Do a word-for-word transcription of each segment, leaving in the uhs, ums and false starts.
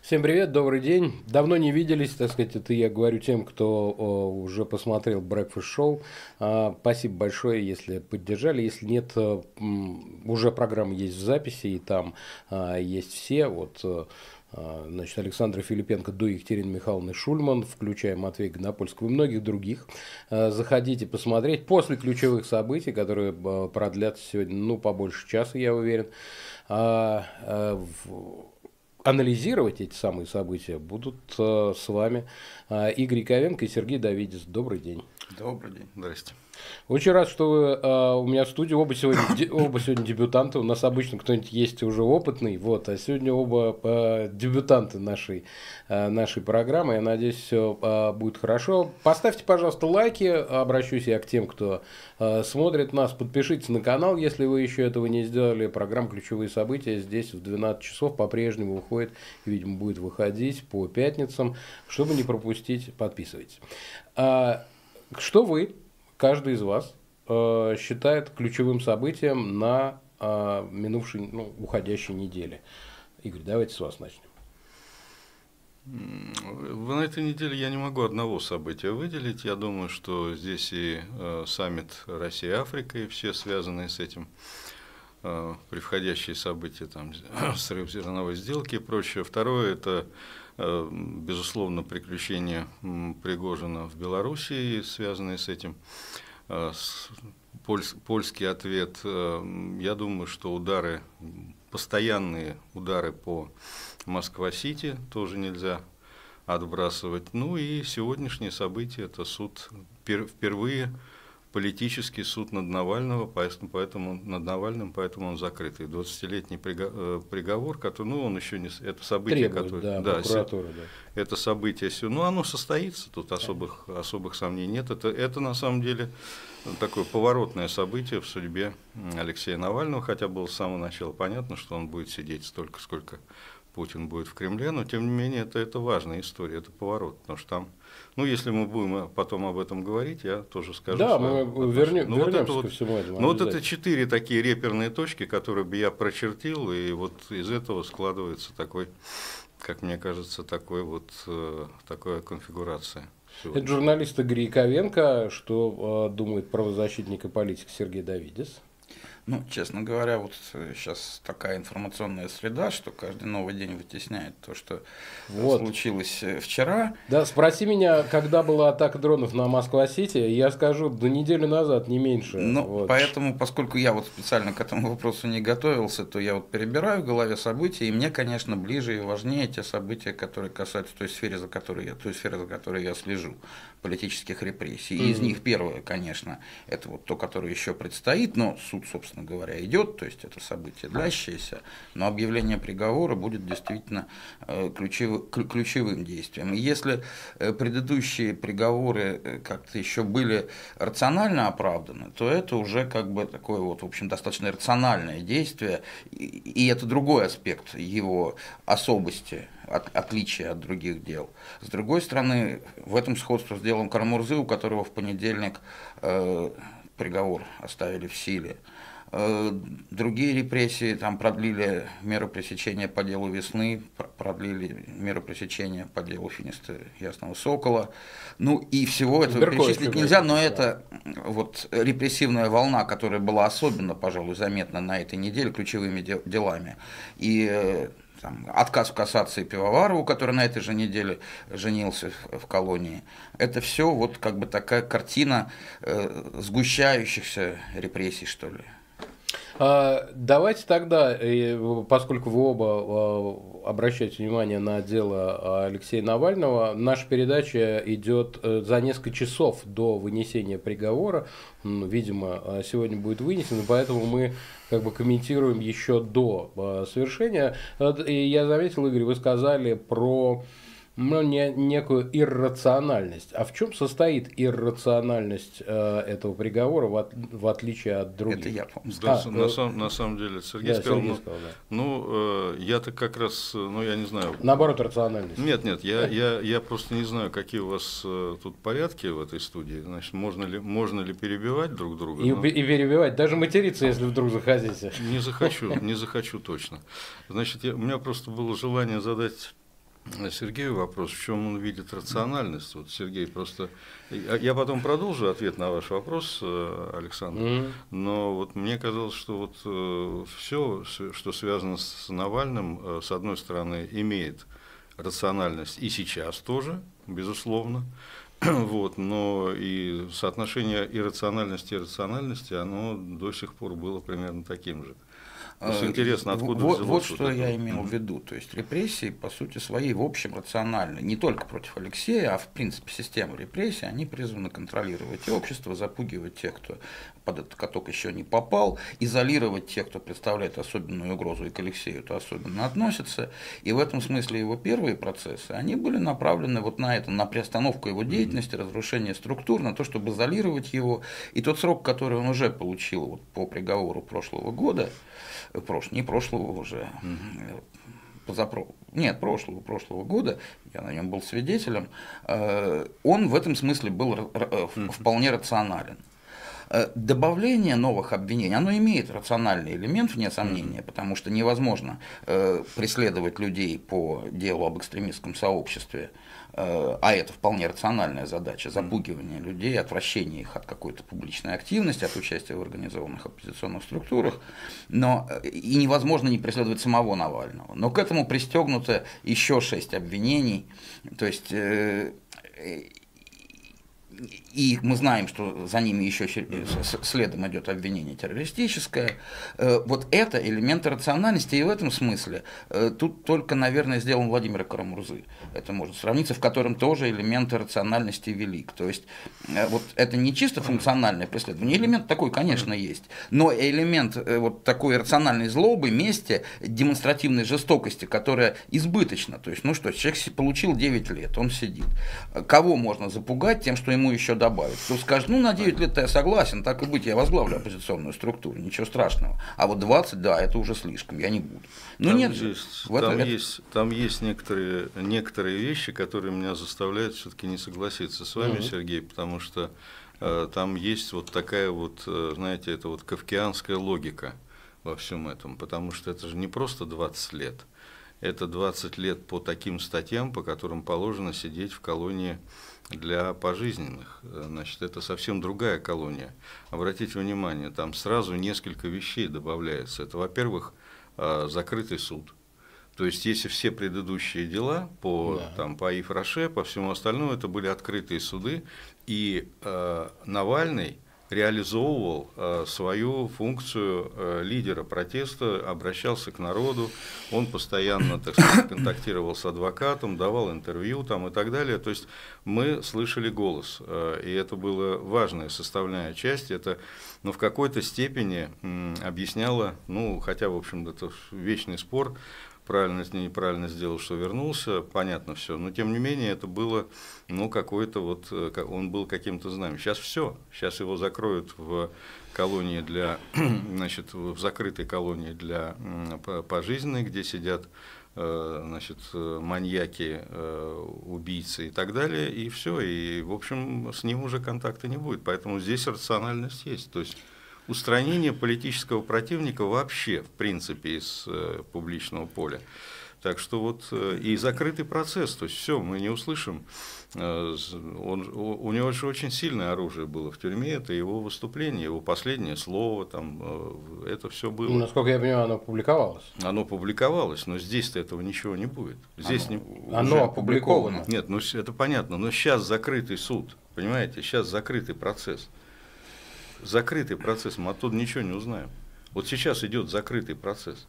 Всем привет, добрый день. Давно не виделись, так сказать, это я говорю тем, кто о, уже посмотрел Breakfast Show. А, спасибо большое, если поддержали. Если нет, а, м, уже программа есть в записи, и там а, есть все. Вот, а, значит, Александра Филипенко до Екатерины Михайловны Шульман, включая Матвея Гонопольского и многих других. А, заходите посмотреть после ключевых событий, которые а, продлятся сегодня, ну, побольше часа, я уверен. А, а, в... Анализировать эти самые события будут э, с вами э, Игорь Яковенко и Сергей Давидис. Добрый день. Добрый день. Здрасте. Очень рад, что вы э, у меня в студии. Оба сегодня, оба сегодня дебютанты. У нас обычно кто-нибудь есть уже опытный, вот, а сегодня оба э, дебютанты нашей, э, нашей программы. Я надеюсь, все э, будет хорошо. Поставьте, пожалуйста, лайки. Обращусь я к тем, кто э, смотрит нас. Подпишитесь на канал, если вы еще этого не сделали. Программа «Ключевые события» здесь в двенадцать часов по-прежнему выходит, и, видимо, будет выходить по пятницам. Чтобы не пропустить, подписывайтесь. А, что вы... Каждый из вас э, считает ключевым событием на э, минувшей, ну, уходящей неделе. Игорь, давайте с вас начнем. На этой неделе я не могу одного события выделить. Я думаю, что здесь и э, саммит Россия-Африка, и все связанные с этим э, превходящие события, там, срыв зерновой сделки и прочее. Второе – это, э, безусловно, приключения Пригожина в Белоруссии, связанные с этим. Польский ответ, я думаю, что удары, постоянные удары по Москва-Сити тоже нельзя отбрасывать. Ну и сегодняшнее событие – это суд, впервые политический суд над Навального, поэтому над Навальным, поэтому он закрытый. двадцатилетний приговор, который, ну, он еще не, это событие, Требует, которое, да, да, да. это событие, ну, оно состоится, тут особых, особых сомнений нет. Это, это на самом деле такое поворотное событие в судьбе Алексея Навального, хотя было с самого начала понятно, что он будет сидеть столько, сколько Путин будет в Кремле, но тем не менее это, это важная история, это поворот, потому что там, ну, если мы будем потом об этом говорить, я тоже скажу. Да, мы вернем, ну, вернемся вот ко всему этому. Ну, вот это четыре такие реперные точки, которые бы я прочертил, и вот из этого складывается такой, как мне кажется, такой вот, такая конфигурация. Это журналист Игорь Яковенко. Что э, думает правозащитник и политик Сергей Давидис? Ну, честно говоря, вот сейчас такая информационная среда, что каждый новый день вытесняет то, что вот случилось вчера. Да, спроси меня, когда была атака дронов на Москва-Сити, я скажу, до недели назад, не меньше. Ну, вот. Поэтому, поскольку я вот специально к этому вопросу не готовился, то я вот перебираю в голове события, и мне, конечно, ближе и важнее те события, которые касаются той сферы, за которой я, той сферы, за которой я слежу, политических репрессий. И mm-hmm. из них первое, конечно, это вот то, которое еще предстоит, но суд, собственно говоря, идет, то есть это событие длящееся, но объявление приговора будет действительно ключевым, ключевым действием. И если предыдущие приговоры как-то еще были рационально оправданы, то это уже как бы такое вот, в общем, достаточно рациональное действие, и это другой аспект его особости, от, отличия от других дел. С другой стороны, в этом сходство с делом Карамурзы, у которого в понедельник э, приговор оставили в силе. Другие репрессии, там продлили меры пресечения по делу Весны, продлили меры пресечения по делу Финиста Ясного Сокола. Ну и всего этого перечислить нельзя, но это вот репрессивная волна, которая была особенно, пожалуй, заметна на этой неделе ключевыми делами. И там, отказ в кассации Пивоварову, который на этой же неделе женился в, в колонии. Это все вот как бы такая картина э, сгущающихся репрессий, что ли. Давайте тогда, поскольку вы оба обращаете внимание на дело Алексея Навального, наша передача идет за несколько часов до вынесения приговора. Видимо, сегодня будет вынесено, поэтому мы как бы комментируем еще до совершения. И я заметил, Игорь, вы сказали про... Ну, не, некую иррациональность. А в чем состоит иррациональность э, этого приговора, в, от, в отличие от других? Это я помню. Да, а, на, э, сам, на самом деле, Сергей да, сказал, Сергей ну, сказал да. ну э, я-то как раз, ну, я не знаю. Наоборот, рациональность. Нет, нет, я, я, я просто не знаю, какие у вас э, тут порядки в этой студии. Значит, можно ли, можно ли перебивать друг друга? И, но... и перебивать, даже материться, если вдруг захотите. Не захочу, не захочу точно. Значит, я, у меня просто было желание задать Сергею вопрос, в чем он видит рациональность? Вот Сергей просто... Я потом продолжу ответ на ваш вопрос, Александр, mm-hmm. но вот мне казалось, что вот все, что связано с Навальным, с одной стороны, имеет рациональность и сейчас тоже, безусловно, вот, но и соотношение иррациональности и рациональности, оно до сих пор было примерно таким же. То есть интересно, откуда вот, взялось вот что вот я имел в виду. То есть репрессии, по сути своей, в общем рациональны. Не только против Алексея, а в принципе система репрессий, они призваны контролировать общество, запугивать тех, кто под этот каток еще не попал, изолировать тех, кто представляет особенную угрозу, и к Алексею это особенно относится. И в этом смысле его первые процессы, они были направлены вот на это, на приостановку его деятельности, разрушение структур, на то, чтобы изолировать его. И тот срок, который он уже получил вот по приговору прошлого года, Прош... не прошлого уже, mm-hmm. позапро... нет, прошлого, прошлого года, я на нем был свидетелем, он в этом смысле был mm-hmm. вполне рационален. Добавление новых обвинений, оно имеет рациональный элемент, вне сомнения, mm-hmm. потому что невозможно преследовать людей по делу об экстремистском сообществе, а это вполне рациональная задача, запугивание людей, отвращение их от какой-то публичной активности, от участия в организованных оппозиционных структурах, но и невозможно не преследовать самого Навального. Но к этому пристегнуто еще шесть обвинений, то есть э, и мы знаем, что за ними еще следом идет обвинение террористическое. Вот это элементы рациональности, и в этом смысле тут только, наверное, сделан Владимира Карамурзы. Это может сравниться, в котором тоже элементы рациональности велик. То есть вот это не чисто функциональное преследование. Элемент такой, конечно, есть, но элемент вот такой рациональной злобы, мести, демонстративной жестокости, которая избыточна. То есть, ну что, человек получил девять лет, он сидит. Кого можно запугать тем, что ему еще добавить? Кто скажет, ну на девять лет я согласен, так и быть, я возглавлю оппозиционную структуру, ничего страшного. А вот двадцать, да, это уже слишком, я не буду. Ну там нет, есть, в там, это, есть, там есть некоторые, некоторые вещи, которые меня заставляют все-таки не согласиться с вами, mm-hmm. Сергей, потому что э, там есть вот такая вот, э, знаете, это вот кафкианская логика во всем этом, потому что это же не просто двадцать лет, это двадцать лет по таким статьям, по которым положено сидеть в колонии для пожизненных. Значит, это совсем другая колония. Обратите внимание, там сразу несколько вещей добавляется. Это, во-первых, закрытый суд. То есть, если все предыдущие дела по, да. там, по Ифраше, по всему остальному, это были открытые суды, и э, Навальный реализовывал э, свою функцию э, лидера протеста, обращался к народу, он постоянно, так сказать, контактировал с адвокатом, давал интервью там, и так далее. То есть мы слышали голос, э, и это была важная составная часть. Это, ну, в какой-то степени м, объясняло, ну, хотя, в общем, это вечный спор, правильно или неправильно сделал, что вернулся, понятно все, но тем не менее это было, ну, какой-то вот, он был каким-то знаменем. Сейчас все, сейчас его закроют в колонии для, значит, в закрытой колонии для пожизненной, где сидят, значит, маньяки, убийцы и так далее, и все, и, в общем, с ним уже контакта не будет, поэтому здесь рациональность есть, то есть устранение политического противника вообще, в принципе, из э, публичного поля. Так что вот э, и закрытый процесс, то есть все, мы не услышим. Э, он, у него же очень сильное оружие было в тюрьме, это его выступление, его последнее слово, там, э, это все было. Ну, насколько я понимаю, оно публиковалось. Оно публиковалось, но здесь-то этого ничего не будет. Здесь оно не, оно уже опубликовано. Нет, ну это понятно, но сейчас закрытый суд, понимаете, сейчас закрытый процесс. Закрытый процесс, мы оттуда ничего не узнаем. Вот сейчас идет закрытый процесс.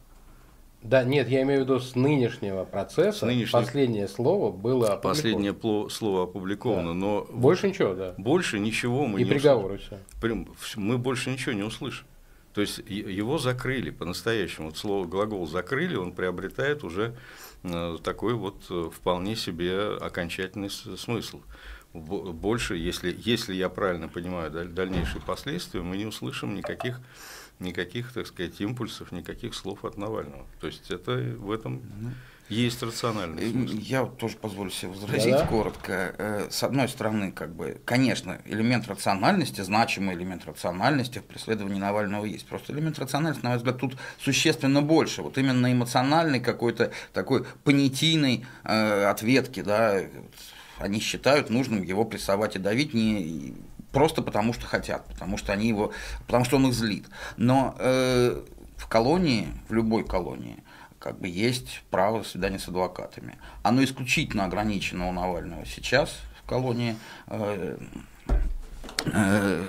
Да, нет, я имею в виду с нынешнего процесса. Нынешнего... Последнее слово было опубликовано. Последнее слово опубликовано, да. Но больше ничего, да. Больше ничего мы и не приговоры услышим. Все. Мы больше ничего не услышим. То есть его закрыли по-настоящему. Вот слово глагол закрыли, он приобретает уже такой вот вполне себе окончательный смысл. Больше, если, если я правильно понимаю дальнейшие последствия, мы не услышим никаких, никаких, так сказать, импульсов, никаких слов от Навального. То есть это в этом Есть рациональный смысл. Я вот тоже позволю себе возразить да? коротко. С одной стороны, как бы, конечно, элемент рациональности, значимый элемент рациональности в преследовании Навального есть. Просто элемент рациональности, на мой взгляд, тут существенно больше. Вот именно эмоциональный какой-то такой понятийной э, ответки, да, они считают нужным его прессовать и давить не просто потому, что хотят, потому что они его, потому что он их злит. Но э, в колонии, в любой колонии, как бы есть право свидания с адвокатами. Оно исключительно ограничено у Навального сейчас в колонии. Э, э,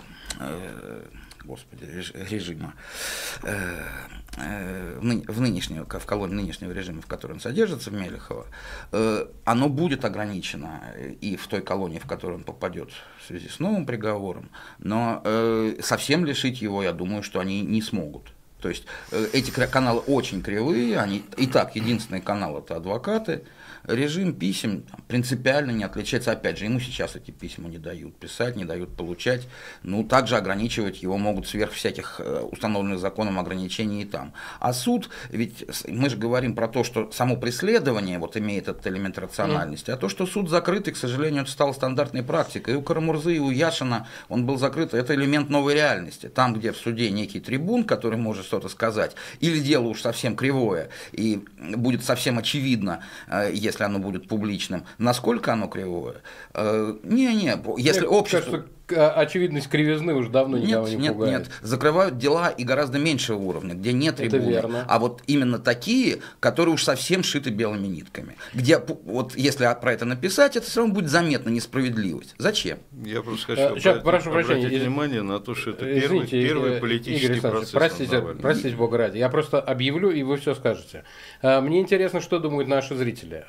э, господи, режима. Э, э, в, нынешнего, в колонии нынешнего режима, в котором он содержится, в Мелехово, э, оно будет ограничено и в той колонии, в которую он попадет в связи с новым приговором, но э, совсем лишить его, я думаю, что они не смогут. То есть э, эти каналы очень кривые, они и так единственный канал это адвокаты. Режим писем там, принципиально не отличается. Опять же, ему сейчас эти письма не дают писать, не дают получать. Ну, также ограничивать его могут сверх всяких установленных законом ограничений и там. А суд, ведь мы же говорим про то, что само преследование вот, имеет этот элемент рациональности, mm. а то, что суд закрытый, к сожалению, это стало стандартной практикой. И у Карамурзы, и у Яшина он был закрыт. Это элемент новой реальности. Там, где в суде некий трибун, который может что-то сказать, или дело уж совсем кривое, и будет совсем очевидно, если если оно будет публичным, насколько оно кривое? Не-не, если Мне общество... Кажется, очевидность кривизны уже давно никого нет, не нет, пугает. Нет, закрывают дела и гораздо меньшего уровня, где нет трибуны. А вот именно такие, которые уж совсем шиты белыми нитками. Где, вот если про это написать, это все равно будет заметна несправедливость. Зачем? Я просто хочу а, сейчас, обратить, прошу обратить прощения, внимание на то, что это первый, извините, первый политический Игорь процесс. Простите, простите, Бога ради. Я просто объявлю, и вы все скажете. Мне интересно, что думают наши зрители.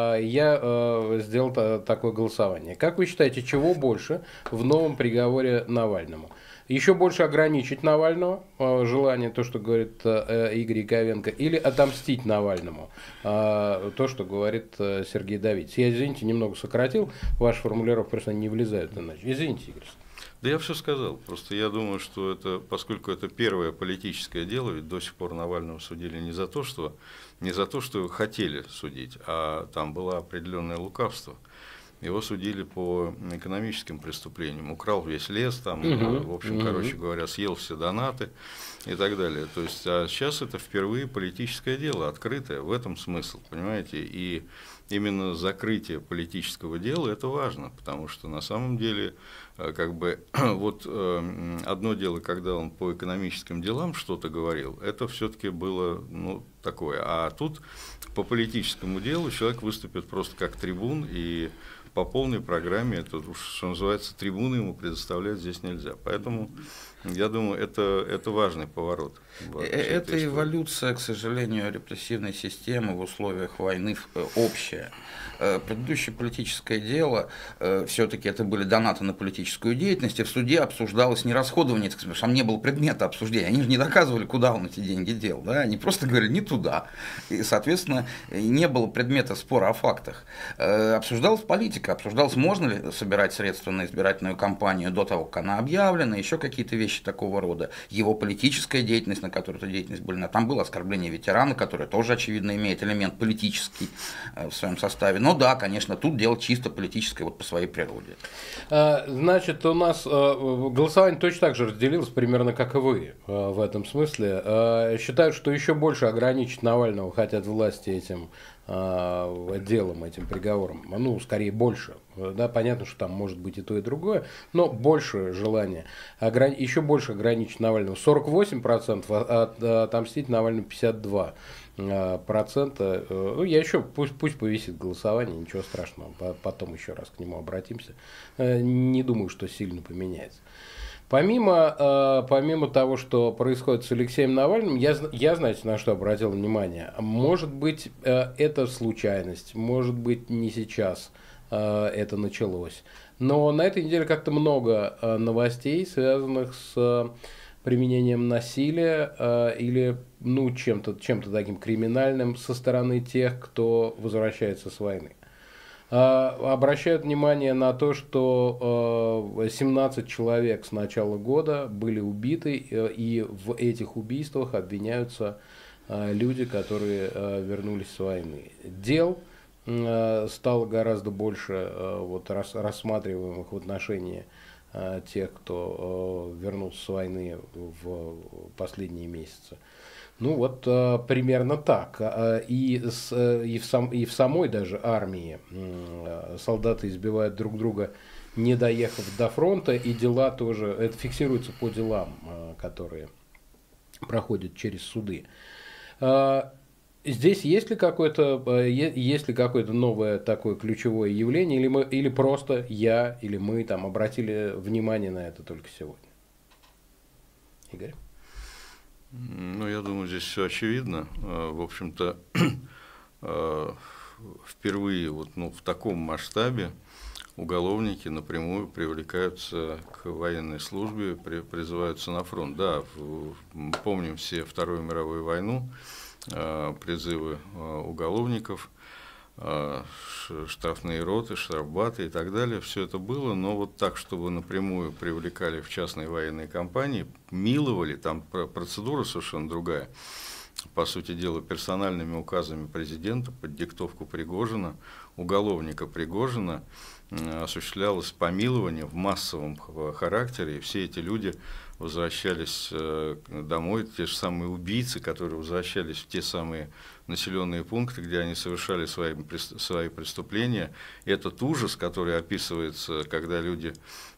Я сделал такое голосование. Как вы считаете, чего больше в новом приговоре Навальному? Еще больше ограничить Навального, желание, то, что говорит Игорь Яковенко, или отомстить Навальному, то, что говорит Сергей Давидец. Я, извините, немного сократил, ваши формулировки просто не влезают иначе. Извините, Игорь. Да я все сказал. Просто я думаю, что это, поскольку это первое политическое дело, ведь до сих пор Навального судили не за то, что, не за то, что хотели судить, а там было определенное лукавство. Его судили по экономическим преступлениям. Украл весь лес, там, угу, в общем, угу. короче говоря, съел все донаты и так далее. То есть, а сейчас это впервые политическое дело, открытое, в этом смысл, понимаете? И именно закрытие политического дела – это важно, потому что на самом деле, как бы, вот одно дело, когда он по экономическим делам что-то говорил, это все-таки было, ну, такое. А тут по политическому делу человек выступит просто как трибун, и по полной программе, это уж, что называется, трибуны ему предоставлять здесь нельзя. Поэтому, я думаю, это, это важный поворот. Это эволюция, к сожалению, репрессивной системы в условиях войны общая. Предыдущее политическое дело, все-таки это были донаты на политическую деятельность, и в суде обсуждалось не расходование, потому что там не было предмета обсуждения, они же не доказывали, куда он эти деньги дел, да? Они просто говорили не туда, и, соответственно, не было предмета спора о фактах. Обсуждалась политика, обсуждалось, можно ли собирать средства на избирательную кампанию до того, как она объявлена, еще какие-то вещи такого рода, его политическая деятельность, на которую эта деятельность была, там было оскорбление ветерана, которое тоже, очевидно, имеет элемент политический в своем составе. Но да, конечно, тут дело чисто политическое вот по своей природе. Значит, у нас голосование точно так же разделилось, примерно как и вы в этом смысле. Считают, что еще больше ограничить Навального хотят власти этим делом, этим приговором, ну, скорее больше. Да, понятно, что там может быть и то, и другое, но больше желания, ограни... еще больше ограничить Навального. сорок восемь процентов, а отомстить Навальному пятьдесят два процента. Ну, я еще, пусть, пусть повисит голосование, ничего страшного, потом еще раз к нему обратимся. Не думаю, что сильно поменяется. Помимо, помимо того, что происходит с Алексеем Навальным, я, я, знаете, на что обратил внимание? Может быть, это случайность, может быть, не сейчас это началось. Но на этой неделе как-то много новостей, связанных с применением насилия или ну, чем-то, чем-то таким криминальным со стороны тех, кто возвращается с войны. Обращают внимание на то, что семнадцать человек с начала года были убиты, и в этих убийствах обвиняются люди, которые вернулись с войны. Дел стало гораздо больше вот, рассматриваемых в отношении тех, кто вернулся с войны в последние месяцы. Ну вот примерно так. И, с, и, в сам, и в самой даже армии солдаты избивают друг друга, не доехав до фронта, и дела тоже, это фиксируется по делам, которые проходят через суды. Здесь есть ли какое-то, есть ли какое-то новое такое ключевое явление, или, мы, или просто я, или мы там обратили внимание на это только сегодня? Игорь? Ну, я думаю, здесь все очевидно. В общем-то, впервые вот, ну, в таком масштабе уголовники напрямую привлекаются к военной службе, при, призываются на фронт. Да, в, помним все Вторую мировую войну, призывы уголовников, штрафные роты, штрафбаты и так далее, все это было, но вот так, чтобы напрямую привлекали в частные военные компании, миловали, там процедура совершенно другая, по сути дела, персональными указами президента под диктовку Пригожина, уголовника Пригожина, осуществлялось помилование в массовом характере, и все эти люди возвращались домой, те же самые убийцы, которые возвращались в те самые населенные пункты, где они совершали свои, свои преступления. Этот ужас, который описывается, когда люди,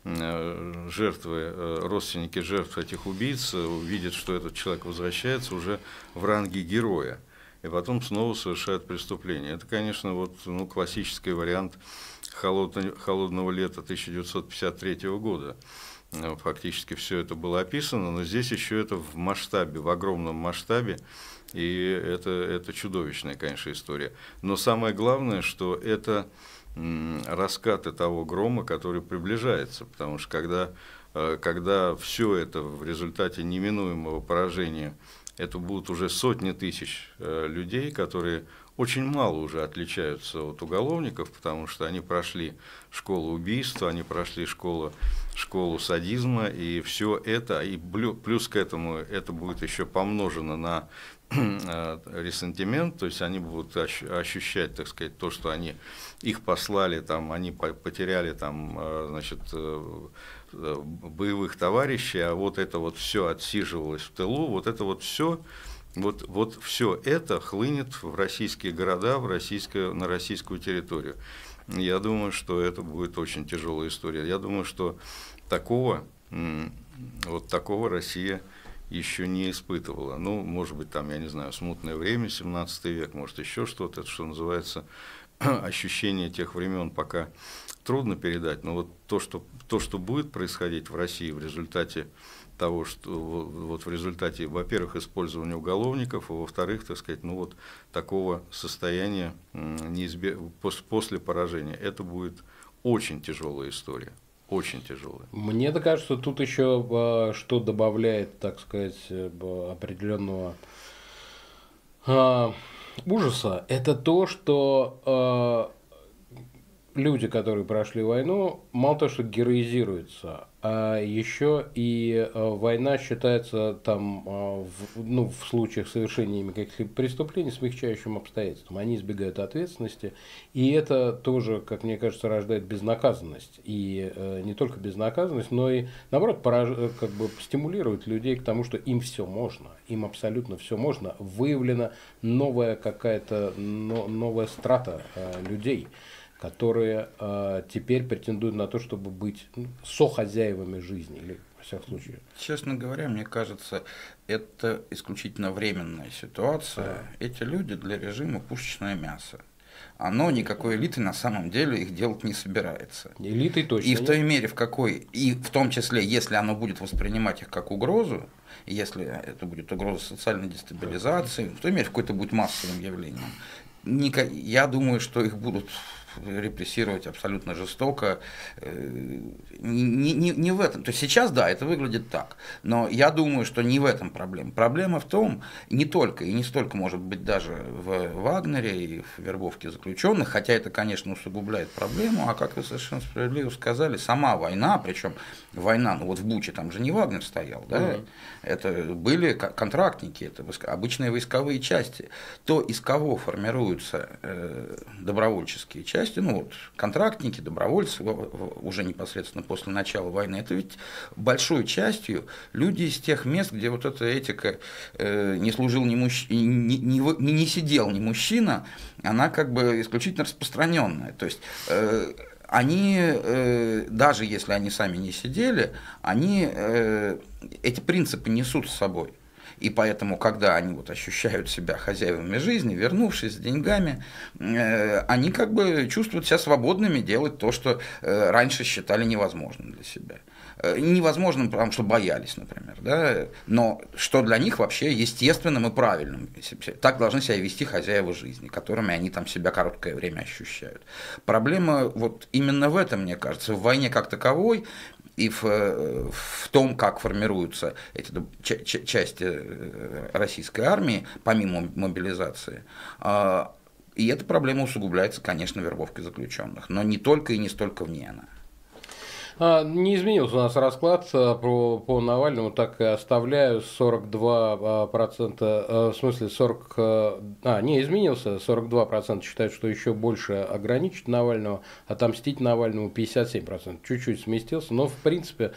жертвы, родственники жертв этих убийц, увидят, что этот человек возвращается уже в ранге героя, и потом снова совершают преступление. Это, конечно, вот, ну, классический вариант холодного, холодного лета тысяча девятьсот пятьдесят третьего года. Фактически все это было описано, но здесь еще это в масштабе, в огромном масштабе, и это, это чудовищная, конечно, история. Но самое главное, что это раскаты того грома, который приближается, потому что когда, когда все это в результате неминуемого поражения, это будут уже сотни тысяч людей, которые очень мало уже отличаются от уголовников, потому что они прошли школу убийства, они прошли школу, школу садизма, и все это, и плюс к этому это будет еще помножено на ресентимент, то есть они будут ощущать, так сказать, то, что они их послали, там, они потеряли там, значит, боевых товарищей, а вот это вот все отсиживалось в тылу, вот это вот все. Вот, вот все это хлынет в российские города, в российское, на российскую территорию. Я думаю, что это будет очень тяжелая история. Я думаю, что такого, вот такого Россия еще не испытывала. Ну, может быть, там, я не знаю, смутное время, семнадцатый век, может, еще что-то, это, что называется, ощущение тех времен пока трудно передать. Но вот то, что, то, что будет происходить в России в результате того, что вот в результате, во-первых, использования уголовников, а во-вторых, так сказать, ну вот такого состояния неизбеж... после поражения, это будет очень тяжелая история, очень тяжелая. Мне кажется, тут еще что добавляет, так сказать, определенного ужаса, это то, что люди, которые прошли войну, мало того, что героизируются, а еще и война считается там, в, ну, в случаях совершения ими каких-либо преступлений смягчающим обстоятельством. Они избегают ответственности, и это тоже, как мне кажется, рождает безнаказанность. И э, не только безнаказанность, но и, наоборот, пораж... как бы стимулирует людей к тому, что им все можно, им абсолютно все можно. Выявлена новая какая-то, но, новая страта э, людей, которые э, теперь претендуют на то, чтобы быть сохозяевами жизни, или, во всяком случае. Честно говоря, мне кажется, это исключительно временная ситуация. Да. Эти люди для режима пушечное мясо. Оно никакой элиты на самом деле их делать не собирается. Элитой точно. И в той мере, в какой, и в том числе, если оно будет воспринимать их как угрозу, если это будет угроза социальной дестабилизации, в той мере, в какой-то будет массовым явлением, я думаю, что их будут репрессировать абсолютно жестоко. Не, не, не в этом. То есть сейчас, да, это выглядит так. Но я думаю, что не в этом проблема. Проблема в том, не только и не столько, может быть, даже в Вагнере и в вербовке заключенных, хотя это, конечно, усугубляет проблему, а как вы совершенно справедливо сказали, сама война, причем война, ну вот в Буче там же не Вагнер стоял, да, mm-hmm. это были контрактники, это обычные войсковые части. То, из кого формируются э, добровольческие части, ну вот контрактники, добровольцы, уже непосредственно после начала войны, это ведь большой частью люди из тех мест, где вот эта этика э, не служил ни мужч... не, не, не, не сидел ни мужчина, она как бы исключительно распространенная. То есть э, они, э, даже если они сами не сидели, они э, эти принципы несут с собой. И поэтому, когда они вот ощущают себя хозяевами жизни, вернувшись с деньгами, э, они как бы чувствуют себя свободными делать то, что э, раньше считали невозможным для себя. Э, невозможным, потому что боялись, например. Да? Но что для них вообще естественным и правильным. Так должны себя вести хозяева жизни, которыми они там себя короткое время ощущают. Проблема вот именно в этом, мне кажется, в войне как таковой, и в, в том, как формируются эти части российской армии, помимо мобилизации. И эта проблема усугубляется, конечно, вербовкой заключенных, но не только и не столько в ней она. Не изменился у нас расклад по, по Навальному, так и оставляю сорок два процента, в смысле сорок, а, не изменился, сорок два процента считают, что еще больше ограничить Навального, отомстить Навальному пятьдесят семь процентов, чуть-чуть сместился, но в принципе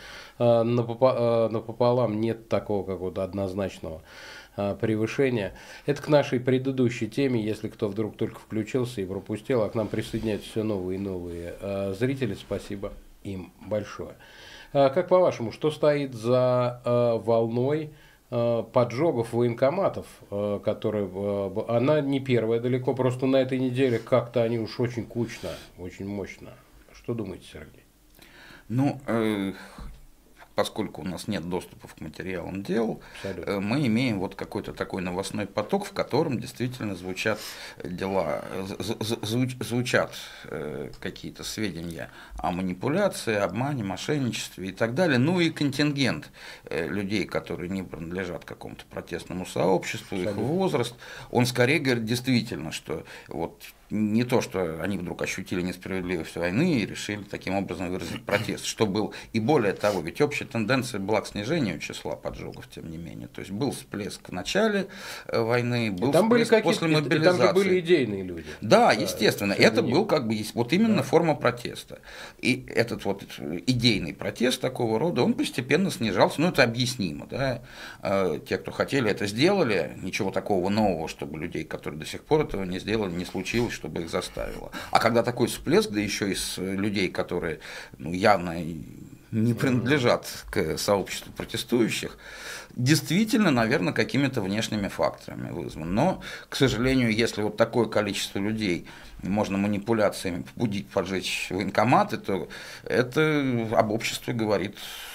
напополам нет такого какого-то однозначного превышения. Это к нашей предыдущей теме, если кто вдруг только включился и пропустил, а к нам присоединяются все новые и новые зрители, спасибо им большое. Как по-вашему, что стоит за волной поджогов военкоматов, которые, она не первая далеко, просто на этой неделе как-то они уж очень кучно, очень мощно. Что думаете, Сергей? Ну, э, поскольку у нас нет доступа к материалам дел, Абсолютно. мы имеем вот какой-то такой новостной поток, в котором действительно звучат дела, звучат какие-то сведения о манипуляции, обмане, мошенничестве и так далее. Ну и контингент людей, которые не принадлежат какому-то протестному сообществу, Абсолютно. их возраст, он скорее говорит действительно, что вот не то, что они вдруг ощутили несправедливость войны и решили таким образом выразить протест, что был. И более того, ведь общая тенденция была к снижению числа поджогов, тем не менее. То есть был всплеск в начале войны, был там всплеск были после мобилизации. И там же были идейные люди. Да, да, естественно. Это был как бы вот именно да. форма протеста. И этот вот идейный протест такого рода, он постепенно снижался. Ну, это объяснимо. Да? Те, кто хотели, это сделали. Ничего такого нового, чтобы людей, которые до сих пор этого не сделали, не случилось, чтобы их заставило. А когда такой всплеск, да еще из людей, которые ну, явно не принадлежат к сообществу протестующих, действительно, наверное, какими-то внешними факторами вызван. Но, к сожалению, если вот такое количество людей можно манипуляциями побудить поджечь военкоматы, то это об обществе говорит,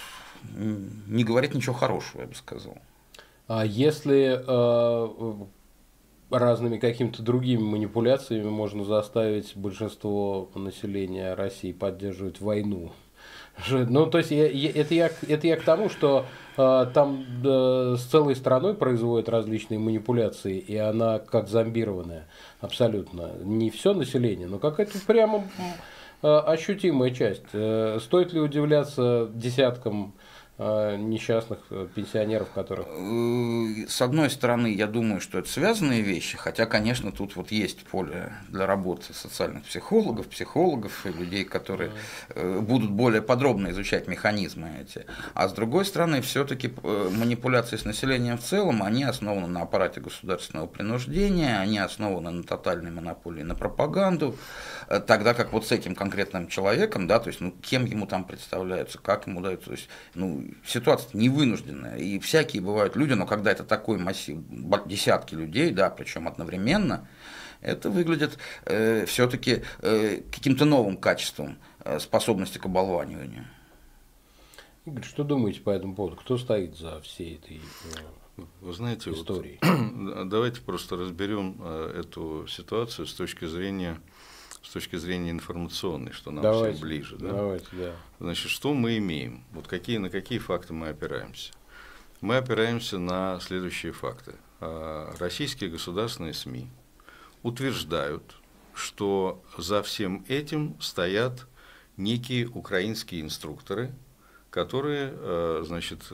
не говорит ничего хорошего, я бы сказал. А если э, разными какими-то другими манипуляциями можно заставить большинство населения России поддерживать войну? Ну, то есть, я, я, это, я, это я к тому, что э, там э, с целой страной производят различные манипуляции, и она как зомбированная абсолютно. Не все население, но какая-то прямо э, ощутимая часть. Э, стоит ли удивляться десяткам несчастных пенсионеров, которых... С одной стороны, я думаю, что это связанные вещи, хотя, конечно, тут вот есть поле для работы социальных психологов, психологов и людей, которые mm. будут более подробно изучать механизмы эти. А с другой стороны, все-таки манипуляции с населением в целом, они основаны на аппарате государственного принуждения, они основаны на тотальной монополии на пропаганду, тогда как вот с этим конкретным человеком, да, то есть, ну, кем ему там представляются, как ему дают, то есть, ну, ситуация не вынужденная, и всякие бывают люди, но когда это такой массив, десятки людей, да, причем одновременно, это выглядит э, все-таки э, каким-то новым качеством э, способности к оболваниванию. Игорь, что думаете по этому поводу? Кто стоит за всей этой э, Вы знаете, историей? Вот, давайте просто разберем э, эту ситуацию с точки зрения с точки зрения информационной, что нам Давайте, всем ближе. Да? Давайте, да. Значит, что мы имеем? Вот какие, на какие факты мы опираемся? Мы опираемся на следующие факты. Российские государственные СМИ утверждают, что за всем этим стоят некие украинские инструкторы, которые, значит,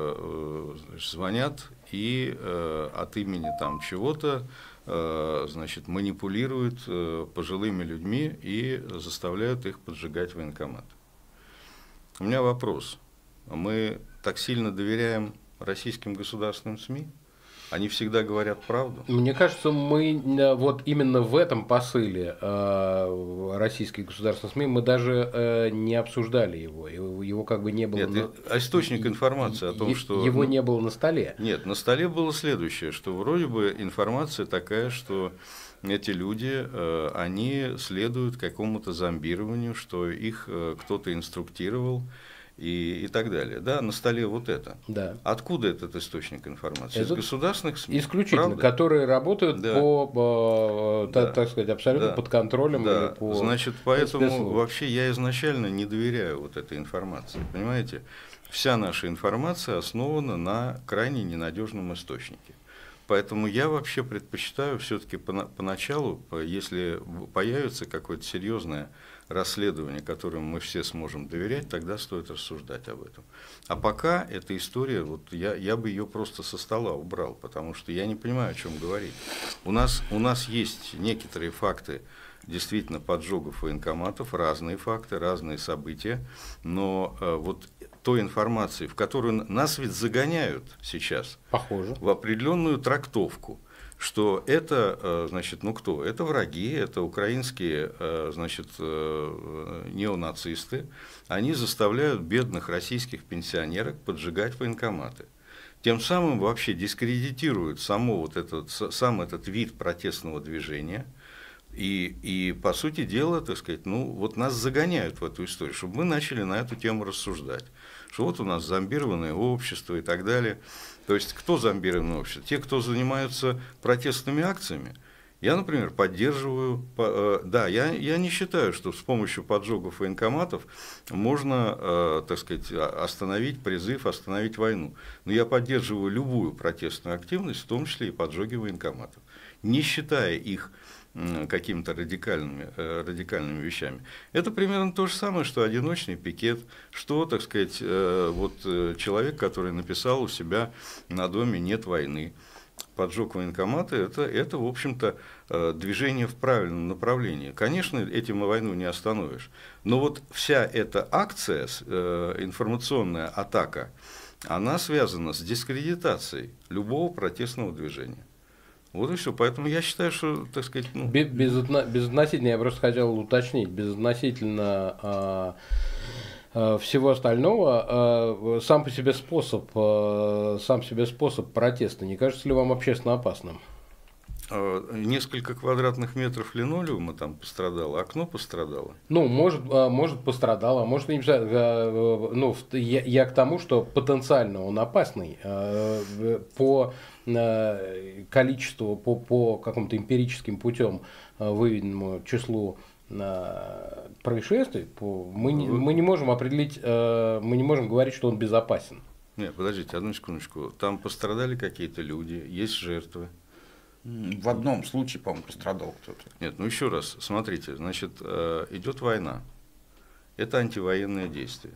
звонят и от имени там чего-то, значит, манипулируют пожилыми людьми и заставляют их поджигать военкомат. У меня вопрос. Мы так сильно доверяем российским государственным СМИ? Они всегда говорят правду? Мне кажется, мы вот именно в этом посыле э, российских государственных СМИ мы даже э, не обсуждали его. Его, его как бы не было. Нет, на... а источник информации о том, что... Его ну, не было на столе. Нет, на столе было следующее, что вроде бы информация такая, что эти люди, э, они следуют какому-то зомбированию, что их э, кто-то инструктировал. И, и так далее. Да, на столе вот это. Да. Откуда этот источник информации? Это из государственных СМИ? Исключительно, Правда? которые работают да. по, по да. так сказать, абсолютно да. под контролем. Да. Или по Значит, поэтому спецслужбам. вообще я изначально не доверяю вот этой информации. Понимаете? Вся наша информация основана на крайне ненадежном источнике. Поэтому я вообще предпочитаю все-таки поначалу, если появится какое-то серьезное расследование, которому мы все сможем доверять, тогда стоит рассуждать об этом. А пока эта история, вот я, я бы ее просто со стола убрал, потому что я не понимаю, о чем говорить. У нас, у нас есть некоторые факты действительно поджогов военкоматов, разные факты, разные события, но э, вот той информации, в которую нас ведь загоняют сейчас, Похоже. в определенную трактовку, что это, значит, ну кто? Это враги, это украинские, значит, неонацисты. Они заставляют бедных российских пенсионерок поджигать военкоматы. Тем самым вообще дискредитируют само вот этот, сам этот вид протестного движения. И, и, по сути дела, так сказать, ну, вот нас загоняют в эту историю, чтобы мы начали на эту тему рассуждать. Что вот у нас зомбированное общество и так далее. То есть, кто зомбированное общество? Те, кто занимаются протестными акциями. Я, например, поддерживаю, да, я, я не считаю, что с помощью поджогов военкоматов можно, так сказать, остановить призыв, остановить войну. Но я поддерживаю любую протестную активность, в том числе и поджоги военкоматов, не считая их какими-то радикальными, радикальными вещами. Это примерно то же самое, что одиночный пикет, что, так сказать, вот человек, который написал у себя на доме «нет войны». Поджог военкомата это, это, в общем-то, движение в правильном направлении. Конечно, этим войну не остановишь. Но вот вся эта акция, информационная атака, она связана с дискредитацией любого протестного движения. Вот и все. Поэтому я считаю, что, так сказать... Ну... Без, безотносительно, я просто хотел уточнить, безотносительно а, а, всего остального, а, сам по себе способ, а, сам по себе способ протеста, не кажется ли вам общественно опасным? Несколько квадратных метров линолеума там пострадало, окно пострадало. Ну, может, может пострадало, может не ну, я, я к тому, что потенциально он опасный по количеству, по, по какому-то эмпирическим путем выведенному числу происшествий, мы не, мы не можем определить, мы не можем говорить, что он безопасен. Нет, подождите, одну секундочку. Там пострадали какие-то люди, есть жертвы. В одном случае, по-моему, пострадал кто-то. Нет, ну еще раз, смотрите, значит, идет война. Это антивоенное действие.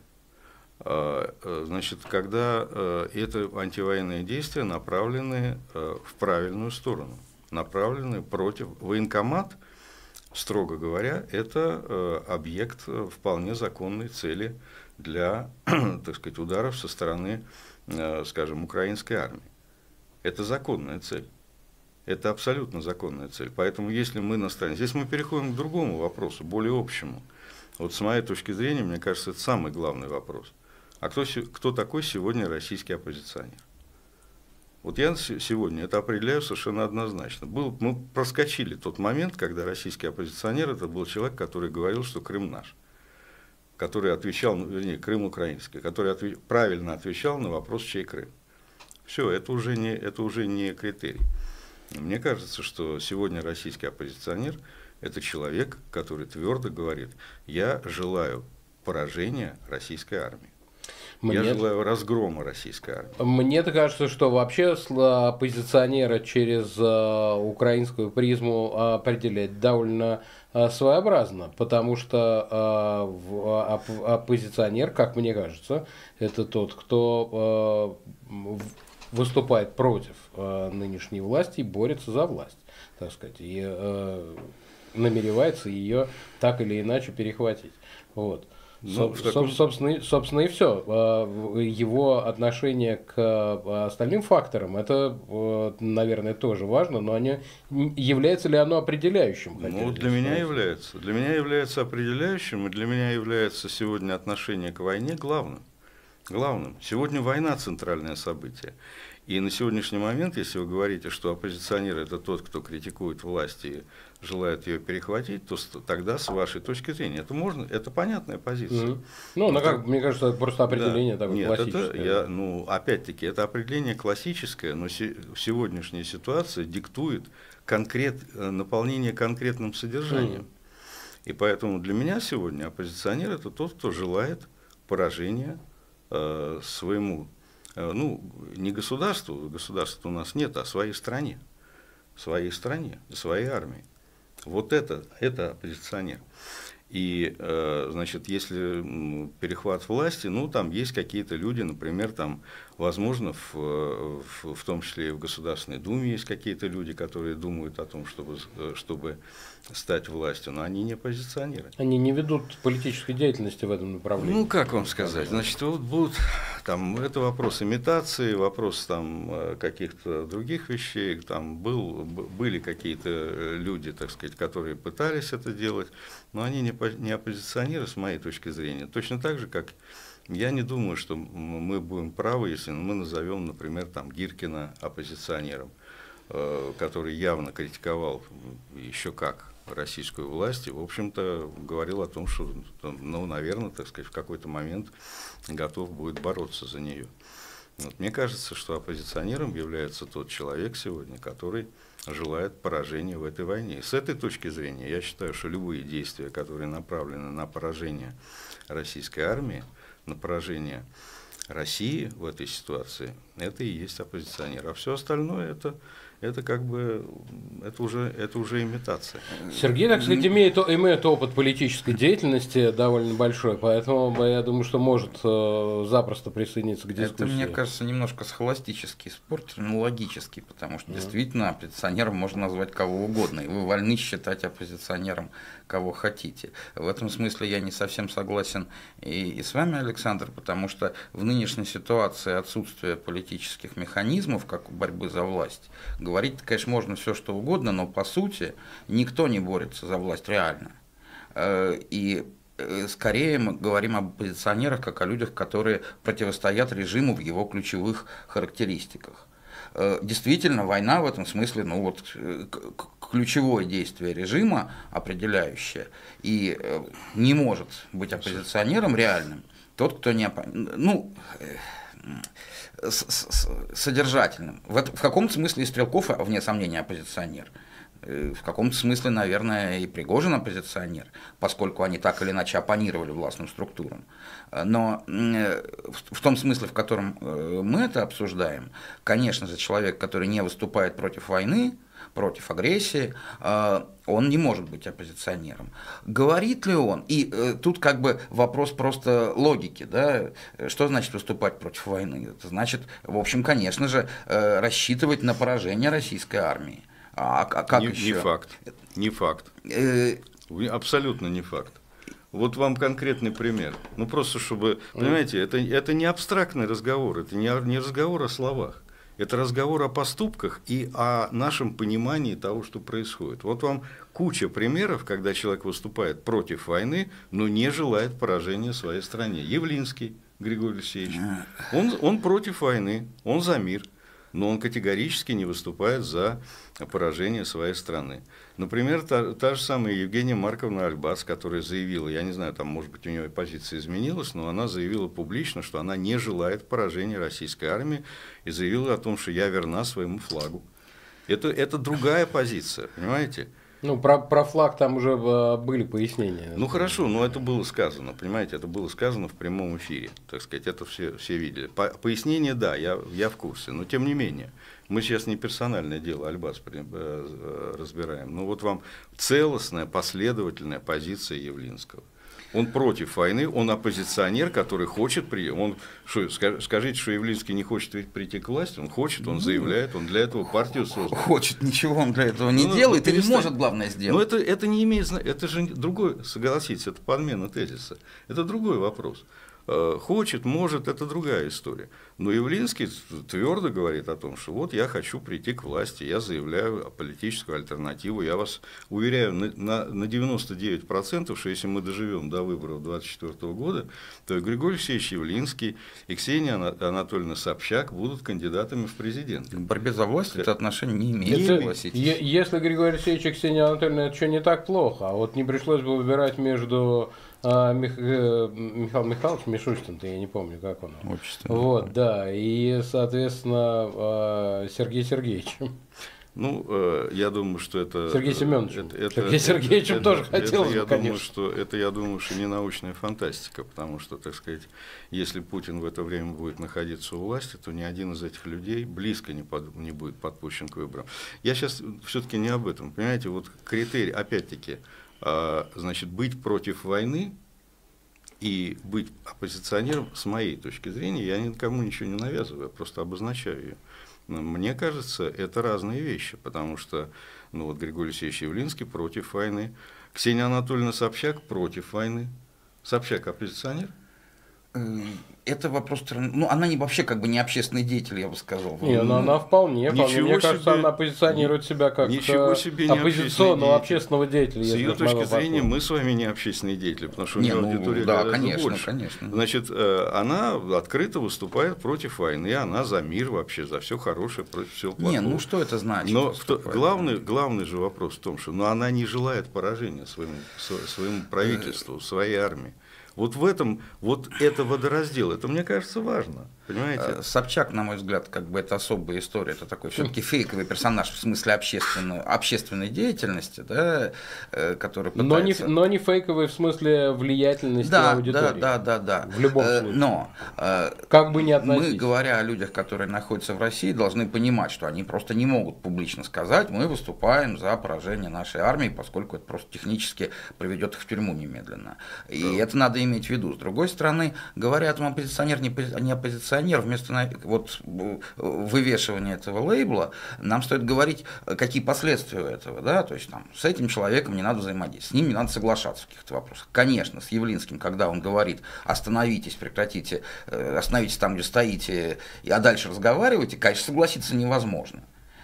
Значит, когда это антивоенные действия направлены в правильную сторону, направлены против... Военкомат, строго говоря, это объект вполне законной цели для, так сказать, ударов со стороны, скажем, украинской армии. Это законная цель. Это абсолютно законная цель. Поэтому, если мы на стороне... Здесь мы переходим к другому вопросу, более общему. Вот с моей точки зрения, мне кажется, это самый главный вопрос. А кто, кто такой сегодня российский оппозиционер? Вот я сегодня это определяю совершенно однозначно. Был, мы проскочили тот момент, когда российский оппозиционер это был человек, который говорил, что Крым наш. Который отвечал, вернее, Крым украинский, который отве, правильно отвечал на вопрос, чей Крым. Все, это уже не, это уже не критерий. Мне кажется, что сегодня российский оппозиционер Это человек, который твердо говорит: я желаю поражения российской армии. Мне... Я желаю разгрома российской армии. Мне-то кажется, что вообще оппозиционера через э, украинскую призму определять довольно э, своеобразно, потому что э, оп оппозиционер, как мне кажется, это тот, кто э, выступает против э, нынешней власти и борется за власть, так сказать, и э, намеревается ее так или иначе перехватить. Вот. Ну, Соб, таком... собственно, собственно и все. Его отношение к остальным факторам, это, наверное, тоже важно, но они, является ли оно определяющим? Ну, для меня является. Для меня является определяющим, и для меня является сегодня отношение к войне главным. Главным. Сегодня война – центральное событие. И на сегодняшний момент, если вы говорите, что оппозиционер – это тот, кто критикует власть и желает ее перехватить, то тогда, с вашей точки зрения, это можно, это понятная позиция. Mm-hmm. Ну, ну как, мне кажется, это просто определение да. такое Нет, классическое. Это, я, ну, опять-таки, это определение классическое, но се, сегодняшняя ситуация диктует конкрет, наполнение конкретным содержанием. Mm-hmm. И поэтому для меня сегодня оппозиционер – это тот, кто желает поражения э, своему, э, ну, не государству, государства у нас нет, а своей стране. Своей стране, своей армии. Вот это, это оппозиционер. И, э, значит, если перехват власти, ну, там есть какие-то люди, например, там, возможно, в, в, в том числе и в Государственной Думе есть какие-то люди, которые думают о том, чтобы, чтобы стать властью, но они не оппозиционеры. Они не ведут политической деятельности в этом направлении. Ну, как вам сказать? Значит, вот будут, там, это вопрос имитации, вопрос там каких-то других вещей, там был, были какие-то люди, так сказать, которые пытались это делать, но они не, не оппозиционеры, с моей точки зрения. Точно так же, как я не думаю, что мы будем правы, если мы назовем, например, там, Гиркина оппозиционером, который явно критиковал еще как российскую власть и, в общем-то, говорил о том, что, ну, наверное, так сказать, в какой-то момент готов будет бороться за нее. Вот. Мне кажется, что оппозиционером является тот человек сегодня, который желает поражения в этой войне. И с этой точки зрения я считаю, что любые действия, которые направлены на поражение российской армии, на поражение России в этой ситуации, это и есть оппозиционер. А все остальное это, это как бы это уже, это уже имитация. Сергей, так сказать, имеет, имеет опыт политической деятельности довольно большой, поэтому я думаю, что может э, запросто присоединиться к дискуссии. Это, мне кажется, немножко схоластический спор, терминологический, потому что mm. действительно оппозиционером можно назвать кого угодно, и вы вольны считать оппозиционером кого хотите. В этом смысле я не совсем согласен и, и с вами, Александр, потому что в нынешней ситуации отсутствие политических механизмов, как борьбы за власть, говорить, конечно, можно все что угодно, но по сути никто не борется за власть реально. И скорее мы говорим об оппозиционерах как о людях, которые противостоят режиму в его ключевых характеристиках. Действительно, война в этом смысле, ну вот, ключевое действие режима определяющее, и не может быть оппозиционером реальным тот, кто не, ну, содержательным. В, в каком-то смысле и Стрелков, вне сомнения, оппозиционер. В каком-то смысле, наверное, и Пригожин оппозиционер, поскольку они так или иначе оппонировали властным структурам. Но в том смысле, в котором мы это обсуждаем, конечно же, человек, который не выступает против войны, против агрессии, он не может быть оппозиционером. Говорит ли он? И тут как бы вопрос просто логики, да? Что значит выступать против войны? Это значит, в общем, конечно же, рассчитывать на поражение российской армии. А, а как не, еще? Не факт. Не факт. Абсолютно не факт. Вот вам конкретный пример. Ну просто чтобы, понимаете, это, это не абстрактный разговор, это не, не разговор о словах. Это разговор о поступках и о нашем понимании того, что происходит. Вот вам куча примеров, когда человек выступает против войны, но не желает поражения своей стране. Явлинский Григорий Алексеевич, он, он против войны, он за мир, но он категорически не выступает за поражение своей страны. Например, та, та же самая Евгения Марковна Альбац, которая заявила, я не знаю, там, может быть, у нее позиция изменилась, но она заявила публично, что она не желает поражения российской армии, и заявила о том, что я верна своему флагу. Это, это другая позиция, понимаете? Ну, про, про флаг там уже были пояснения. Ну хорошо, но это было сказано, понимаете, это было сказано в прямом эфире, так сказать, это все, все видели. По, пояснение, да, я, я в курсе, но тем не менее, мы сейчас не персональное дело Аль-Баз разбираем, но вот вам целостная, последовательная позиция Явлинского. Он против войны, он оппозиционер, который хочет прийти. Он, что, скажите, что Явлинский не хочет прийти к власти? Он хочет, он заявляет, он для этого партию создал. Хочет, ничего он для этого не ну, делает ну, и не может, главное, сделать. Но это, это не имеет значения, это же другой, согласитесь, это подмена тезиса. Это другой вопрос. Хочет, может, это другая история. Но Явлинский твердо говорит о том, что вот я хочу прийти к власти, я заявляю политическую альтернативу, я вас уверяю на, на девяносто девять процентов, что если мы доживем до выборов две тысячи двадцать четвёртого года, то и Григорий Алексеевич Явлинский, и Ксения Анатольевна Собчак будут кандидатами в президенты. В борьбе за власть это отношение не имеет, согласитесь. Если Григорий Алексеевич и Ксения Анатольевна, это что не так плохо, а вот не пришлось бы выбирать между... А, Мих... Михаил Михайлович Мишустин-то, я не помню, как он. Отчество. Вот, да, и, соответственно, Сергей Сергеевичем. Ну, я думаю, что это... Сергей Семеновичем. Это, Сергей Сергеевичем это, тоже хотелось бы, конечно. Думаю, что, это, я думаю, что не научная фантастика, потому что, так сказать, если Путин в это время будет находиться у власти, то ни один из этих людей близко не, под, не будет подпущен к выборам. Я сейчас все-таки не об этом. Понимаете, вот критерий, опять-таки, значит, быть против войны и быть оппозиционером, с моей точки зрения, я никому ничего не навязываю, я просто обозначаю ее. Мне кажется, это разные вещи, потому что ну, вот Григорий Алексеевич Явлинский против войны, Ксения Анатольевна Собчак против войны. Собчак оппозиционер? Это вопрос, ну, она не вообще как бы не общественный деятель, я бы сказал. Не, ну, она вполне, вполне. Мне кажется, себе, она позиционирует себя как оппозиционного общественного деятеля. С ее точки зрения, мы с вами не общественные деятели, потому что у нее ну, аудитория да, гораздо конечно, больше. Конечно. Значит, она открыто выступает против войны, она за мир вообще, за все хорошее, против всего плохого. Не, ну что это значит? Но главный, главный же вопрос в том, что ну, она не желает поражения своему, своему правительству, своей армии. Вот в этом, вот это водораздел, это, мне кажется, важно, понимаете? Собчак, на мой взгляд, как бы это особая история, это такой все-таки фейковый персонаж в смысле общественной, общественной деятельности, да, который пытается... Но не, но не фейковый в смысле влиятельности да, аудитории. Да, да, да, да. В любом случае. Но как бы ни относиться. Мы, говоря о людях, которые находятся в России, должны понимать, что они просто не могут публично сказать, мы выступаем за поражение нашей армии, поскольку это просто технически приведет их в тюрьму немедленно. И да. это надо иметь в виду. С другой стороны, говорят, он оппозиционер, не оппозиционер, вместо вот, вывешивания этого лейбла, нам стоит говорить, какие последствия этого. Да? То есть там, с этим человеком не надо взаимодействовать, с ним не надо соглашаться в каких-то вопросах. Конечно, с Явлинским, когда он говорит, остановитесь, прекратите, остановитесь там, где стоите, а дальше разговаривайте, конечно, согласиться невозможно.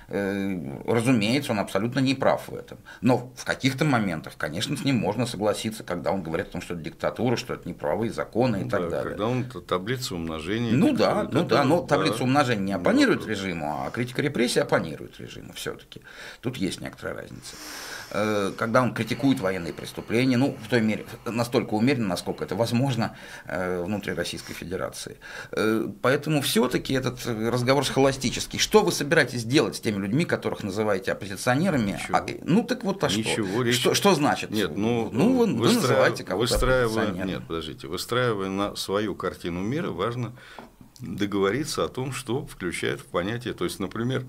Разумеется, он абсолютно не прав в этом. Но в каких-то моментах, конечно, с ним можно согласиться, когда он говорит о том, что это диктатура, что это неправые законы и да, так далее. Когда он таблицу умножения. Ну да, ну да, но да. таблицу умножения не оппонирует ну, режиму, а критика репрессий оппонирует режиму все-таки. Тут есть некоторая разница. Когда он критикует военные преступления, ну, в той мере, настолько умеренно, насколько это возможно внутри Российской Федерации. Поэтому все-таки этот разговор схоластический. Что вы собираетесь делать с теми людьми, которых называете оппозиционерами? А, ну, так вот, а Ничего, что? Речь... что? Что значит? Нет, ну, ну вы, выстраив... вы называете кого-то оппозиционером. Нет, подождите, выстраивая на свою картину мира, важно договориться о том, что включает в понятие, то есть, например,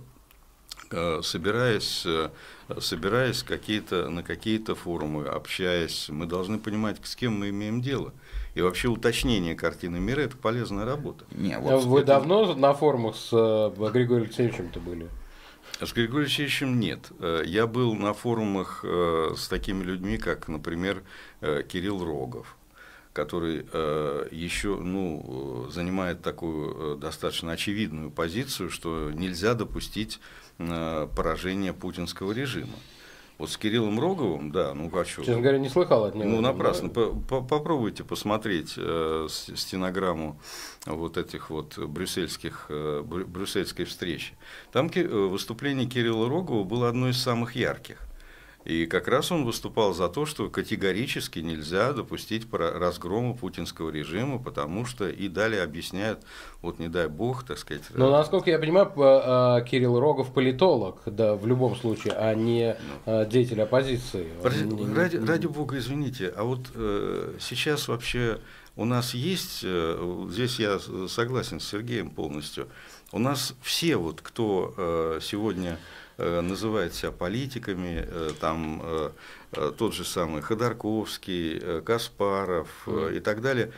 собираясь, собираясь какие-то, на какие-то форумы, общаясь, мы должны понимать, с кем мы имеем дело. И вообще уточнение картины мира – это полезная работа. Не, вот Вы это... давно на форумах с Григорием Алексеевичем-то были? С Григорием Алексеевичем нет. Я был на форумах с такими людьми, как, например, Кирилл Рогов, который э, еще ну, занимает такую э, достаточно очевидную позицию, что нельзя допустить э, поражения путинского режима. Вот с Кириллом Роговым, да, ну хочу. Честно говоря, не слыхал от него. Ну, напрасно. Да? Попробуйте посмотреть э, стенограмму вот этих вот брюссельских, э, брюссельской встречи. Там выступление Кирилла Рогова было одно из самых ярких. И как раз он выступал за то, что категорически нельзя допустить разгрома путинского режима, потому что и далее объясняют, вот не дай бог, так сказать. Но, насколько я понимаю, Кирилл Рогов политолог, да, в любом случае, а не ну, деятель оппозиции. Ради, ради бога, извините, а вот э, сейчас вообще у нас есть, э, здесь я согласен с Сергеем полностью, у нас все, вот, кто э, сегодня называет себя политиками, там тот же самый Ходорковский, Каспаров mm. и так далее.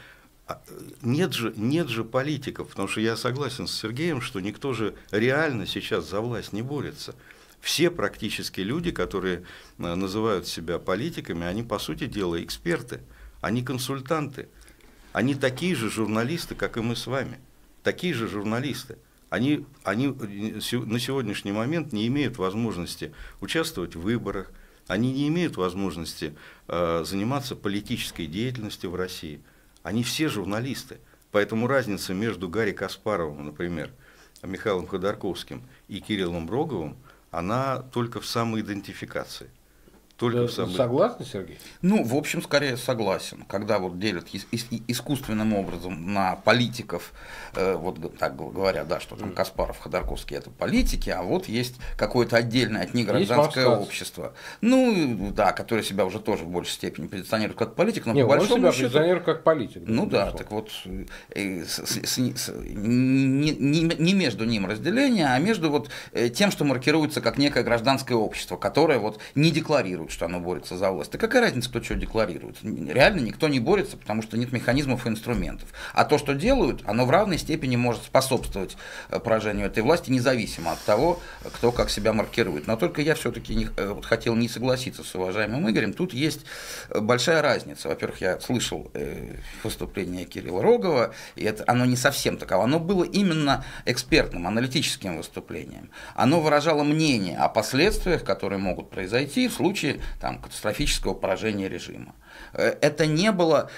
Нет же, нет же политиков, потому что я согласен с Сергеем, что никто же реально сейчас за власть не борется. Все практически люди, которые называют себя политиками, они, по сути дела, эксперты, они консультанты, они такие же журналисты, как и мы с вами, такие же журналисты. Они, они на сегодняшний момент не имеют возможности участвовать в выборах, они не имеют возможности э, заниматься политической деятельностью в России. Они все журналисты. Поэтому разница между Гарри Каспаровым, например, Михаилом Ходорковским и Кириллом Роговым, она только в самоидентификации. Только да, самый... Согласны, Сергей? Ну, в общем, скорее согласен. Когда вот делят искусственным образом на политиков, э, вот так говоря, да, что там Каспаров, Ходорковский это политики, а вот есть какое-то отдельное от них гражданское общество. Ну, да, которое себя уже тоже в большей степени позиционирует как политик, но не, по большому он себя счету... позиционирует как политик. Ну да, так вот, э, с, с, с, не, не, не между ним разделение, а между вот тем, что маркируется как некое гражданское общество, которое вот не декларирует, что оно борется за власть. Да какая разница, кто что декларирует? Реально никто не борется, потому что нет механизмов и инструментов. А то, что делают, оно в равной степени может способствовать поражению этой власти, независимо от того, кто как себя маркирует. Но только я все-таки вот, хотел не согласиться с уважаемым Игорем. Тут есть большая разница. Во-первых, я слышал э, выступление Кирилла Рогова, и это, оно не совсем таково. Оно было именно экспертным, аналитическим выступлением. Оно выражало мнение о последствиях, которые могут произойти в случае там, катастрофического поражения режима. Это не было,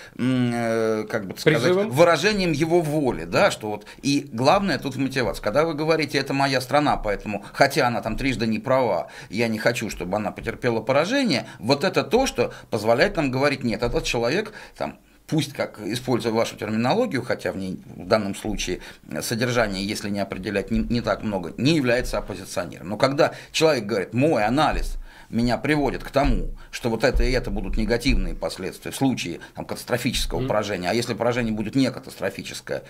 как бы сказать, выражением его воли, да, что вот, и главное тут в мотивации. Когда вы говорите, это моя страна, поэтому, хотя она там трижды не права, я не хочу, чтобы она потерпела поражение, вот это то, что позволяет нам говорить, нет, этот человек там, пусть, как используя вашу терминологию, хотя в ней в данном случае содержание, если не определять, не, не так много, не является оппозиционером. Но когда человек говорит, мой анализ меня приводит к тому, что вот это и это будут негативные последствия в случае там, катастрофического mm. поражения, а если поражение будет не катастрофическое,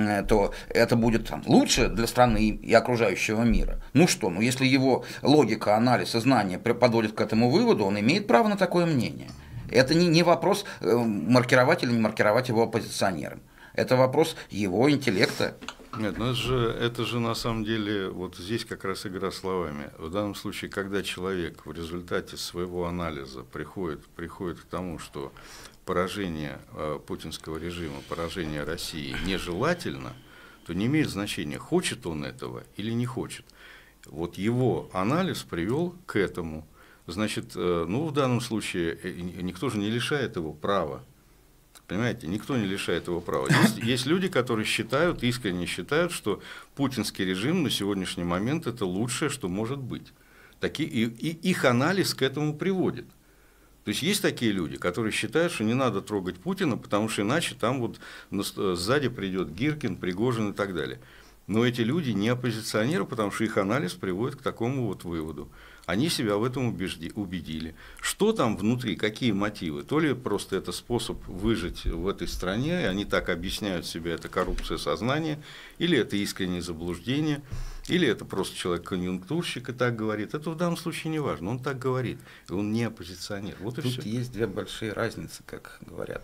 то это будет там, лучше для страны и окружающего мира. Ну что, ну если его логика, анализ и знания подводят к этому выводу, он имеет право на такое мнение. Это не, не вопрос маркировать или не маркировать его оппозиционером. Это вопрос его интеллекта. Нет, ну это же, это же на самом деле, вот здесь как раз игра словами. В данном случае, когда человек в результате своего анализа приходит, приходит к тому, что поражение э, путинского режима, поражение России нежелательно, то не имеет значения, хочет он этого или не хочет. Вот его анализ привел к этому. Значит, э, ну в данном случае никто же не лишает его права. Понимаете, никто не лишает его права. Есть, есть люди, которые считают, искренне считают, что путинский режим на сегодняшний момент это лучшее, что может быть. Такие, и, и их анализ к этому приводит. То есть есть такие люди, которые считают, что не надо трогать Путина, потому что иначе там вот сзади придет Гиркин, Пригожин и так далее. Но эти люди не оппозиционеры, потому что их анализ приводит к такому вот выводу. Они себя в этом убедили. Что там внутри, какие мотивы? То ли просто это способ выжить в этой стране, и они так объясняют себе, это коррупция сознания, или это искреннее заблуждение, или это просто человек-конъюнктурщик и так говорит. Это в данном случае не важно, он так говорит, и он не оппозиционер. Вот и Тут все. Есть две большие разницы, как говорят.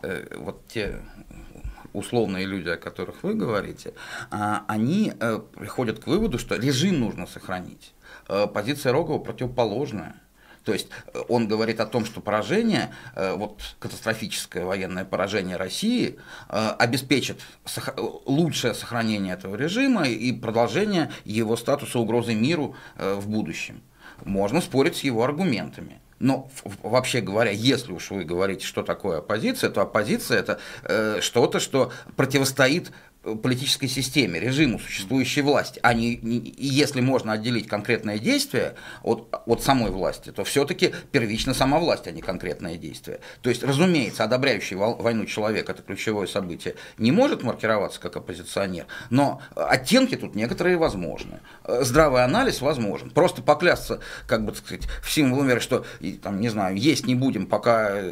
Вот те условные люди, о которых вы говорите, они приходят к выводу, что режим нужно сохранить. Позиция Рогова противоположная. То есть он говорит о том, что поражение, вот катастрофическое военное поражение России обеспечит лучшее сохранение этого режима и продолжение его статуса угрозы миру в будущем. Можно спорить с его аргументами. Но вообще говоря, если уж вы говорите, что такое оппозиция, то оппозиция – это что-то, что противостоит политической системе, режиму существующей власти, а не, не если можно отделить конкретное действие от, от самой власти, то все-таки первично сама власть, а не конкретное действие. То есть, разумеется, одобряющий войну человек, это ключевое событие, не может маркироваться как оппозиционер, но оттенки тут некоторые возможны. Здравый анализ возможен. Просто поклясться, как бы так сказать, в символ веры, что, там, не знаю, есть не будем, пока,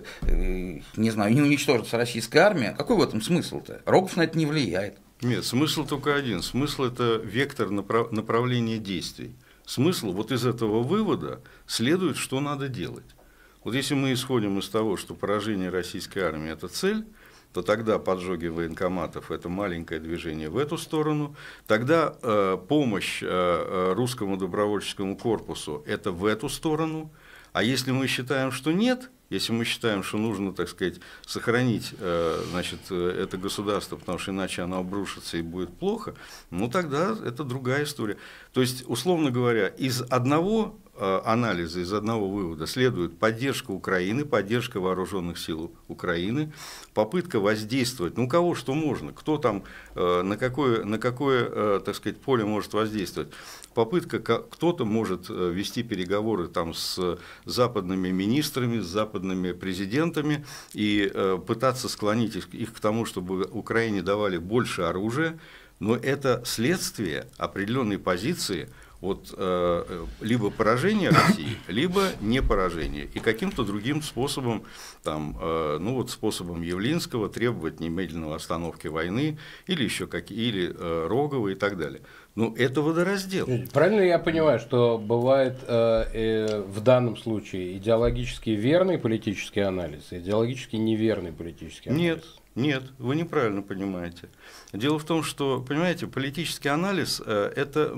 не знаю, не уничтожится российская армия, какой в этом смысл-то? Рогов на это не влияет. Нет, смысл только один. Смысл – это вектор направ... направления действий. Смысл вот из этого вывода следует, что надо делать. Вот если мы исходим из того, что поражение российской армии – это цель, то тогда поджоги военкоматов – это маленькое движение в эту сторону, тогда э, помощь э, русскому добровольческому корпусу – это в эту сторону, а если мы считаем, что нет, если мы считаем, что нужно, так сказать, сохранить э, значит, это государство, потому что иначе оно обрушится и будет плохо, ну тогда это другая история. То есть, условно говоря, из одного анализа, из одного вывода следует поддержка Украины, поддержка вооруженных сил Украины, попытка воздействовать, ну у кого что можно, кто там, на какое, на какое, так сказать, поле может воздействовать. Попытка, кто-то может вести переговоры там с западными министрами, с западными президентами и пытаться склонить их, их к тому, чтобы Украине давали больше оружия, но это следствие определенной позиции от э, либо поражения России, либо не поражения. И каким-то другим способом, там, э, ну вот способом Явлинского требовать немедленного остановки войны, или еще как, или э, Рогова и так далее. Ну, это водораздел. Правильно я понимаю, что бывает э, э, в данном случае идеологически верный политический анализ, идеологически неверный политический анализ? Нет. Нет, вы неправильно понимаете. Дело в том, что, понимаете, политический анализ, это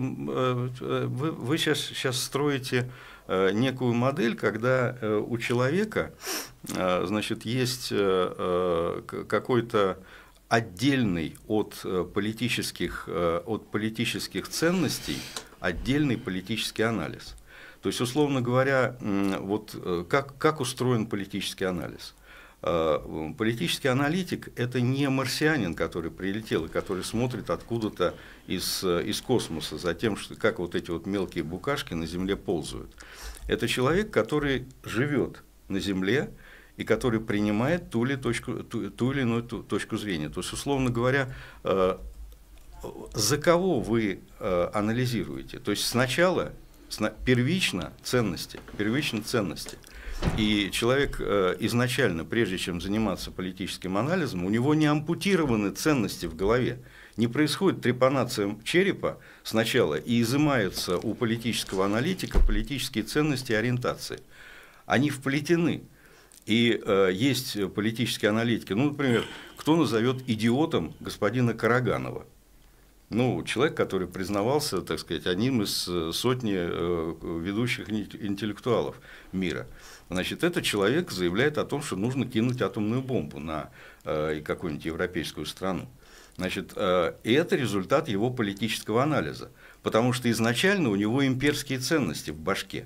вы, вы сейчас, сейчас строите некую модель, когда у человека, значит, есть какой-то отдельный от политических, от политических ценностей отдельный политический анализ. То есть, условно говоря, вот как, как устроен политический анализ? Политический аналитик – это не марсианин, который прилетел и который смотрит откуда-то из, из космоса за тем, что, как вот эти вот мелкие букашки на Земле ползают. Это человек, который живет на Земле и который принимает ту или, точку, ту, ту или иную ту, точку зрения. То есть, условно говоря, за кого вы анализируете? То есть, сначала, первично ценности, первично ценности. И человек изначально, прежде чем заниматься политическим анализом, у него не ампутированы ценности в голове. Не происходит трепанация черепа сначала и изымаются у политического аналитика политические ценности и ориентации. Они вплетены. И э, есть политические аналитики, ну, например, кто назовет идиотом господина Караганова? Ну, человек, который признавался, так сказать, одним из сотни э, ведущих интеллектуалов мира. Значит, этот человек заявляет о том, что нужно кинуть атомную бомбу на э, какую-нибудь европейскую страну. Значит, э, и это результат его политического анализа, потому что изначально у него имперские ценности в башке.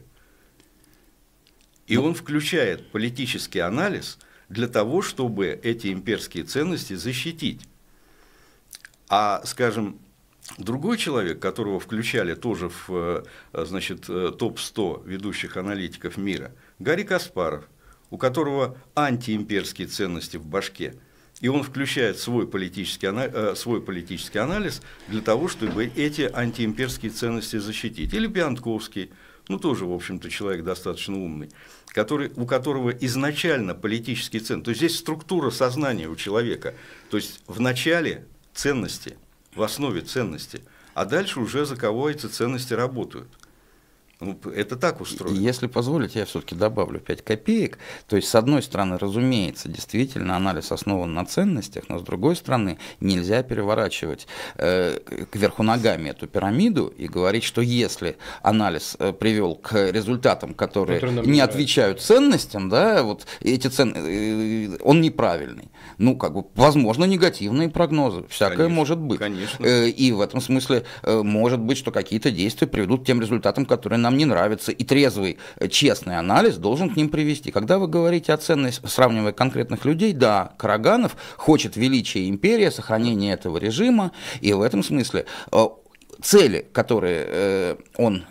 И он включает политический анализ для того, чтобы эти имперские ценности защитить. А, скажем, другой человек, которого включали тоже в, значит, топ сто ведущих аналитиков мира, Гарри Каспаров, у которого антиимперские ценности в башке, и он включает свой политический, свой политический анализ для того, чтобы эти антиимперские ценности защитить. Или Пиантковский, ну тоже, в общем-то, человек достаточно умный, который, у которого изначально политические ценности, то есть здесь структура сознания у человека, то есть в начале ценности, в основе ценности, а дальше уже за кого эти ценности работают. Ну, это так устроено. Если позволите, я все-таки добавлю пять копеек. То есть, с одной стороны, разумеется, действительно анализ основан на ценностях, но с другой стороны, нельзя переворачивать э, кверху ногами эту пирамиду и говорить, что если анализ э, привел к результатам, которые, которые не отвечают ценностям, да, вот эти цен... э, он неправильный. Ну, как бы, возможно, негативные прогнозы, всякое конечно, может быть. Конечно. Э, и в этом смысле э, может быть, что какие-то действия приведут к тем результатам, которые нам нам не нравятся, и трезвый, честный анализ должен к ним привести. Когда вы говорите о ценности, сравнивая конкретных людей, да, Караганов хочет величия империи, сохранения этого режима, и в этом смысле цели, которые он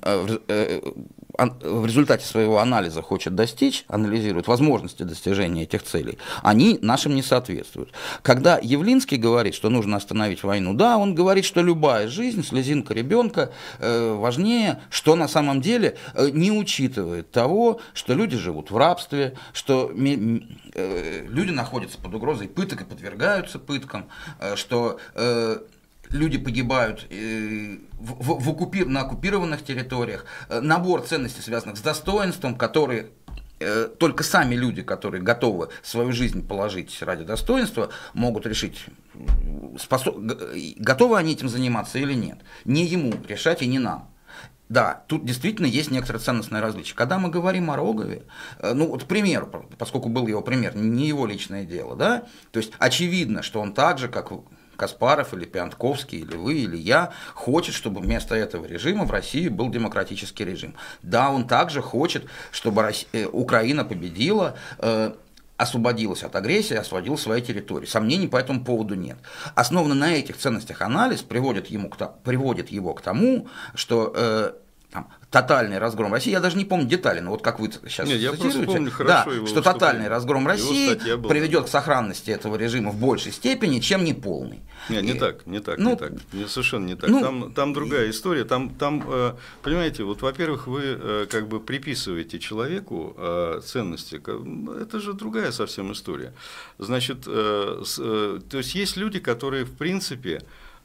в результате своего анализа хочет достичь, анализирует возможности достижения этих целей, они нашим не соответствуют. Когда Явлинский говорит, что нужно остановить войну, да, он говорит, что любая жизнь, слезинка ребенка важнее, что на самом деле не учитывает того, что люди живут в рабстве, что люди находятся под угрозой пыток и подвергаются пыткам, что люди погибают в, в, в оккупи... на оккупированных территориях, набор ценностей, связанных с достоинством, которые э, только сами люди, которые готовы свою жизнь положить ради достоинства, могут решить, способ... готовы они этим заниматься или нет. Не ему решать и не нам. Да, тут действительно есть некоторое ценностное различие. Когда мы говорим о Рогове, ну вот, к примеру, поскольку был его пример, не его личное дело, да, то есть очевидно, что он так же, как Каспаров или Пиантковский, или вы, или я, хочет, чтобы вместо этого режима в России был демократический режим. Да, он также хочет, чтобы Россия, Украина победила, э, освободилась от агрессии, освободила свои территории. Сомнений по этому поводу нет. Основанно на этих ценностях анализ приводит, ему к, приводит его к тому, что э, там, тотальный разгром России, я даже не помню детали, но вот как вы сейчас Нет, цитируете, да, что тотальный разгром России приведет к сохранности этого режима в большей степени, чем неполный. Нет, не и, так, не так, ну, не так, не, совершенно не так. Ну, там, там другая история. Там, там, понимаете, вот, во-первых, вы как бы приписываете человеку ценности. Это же другая совсем история. Значит, то есть есть люди, которые в принципе.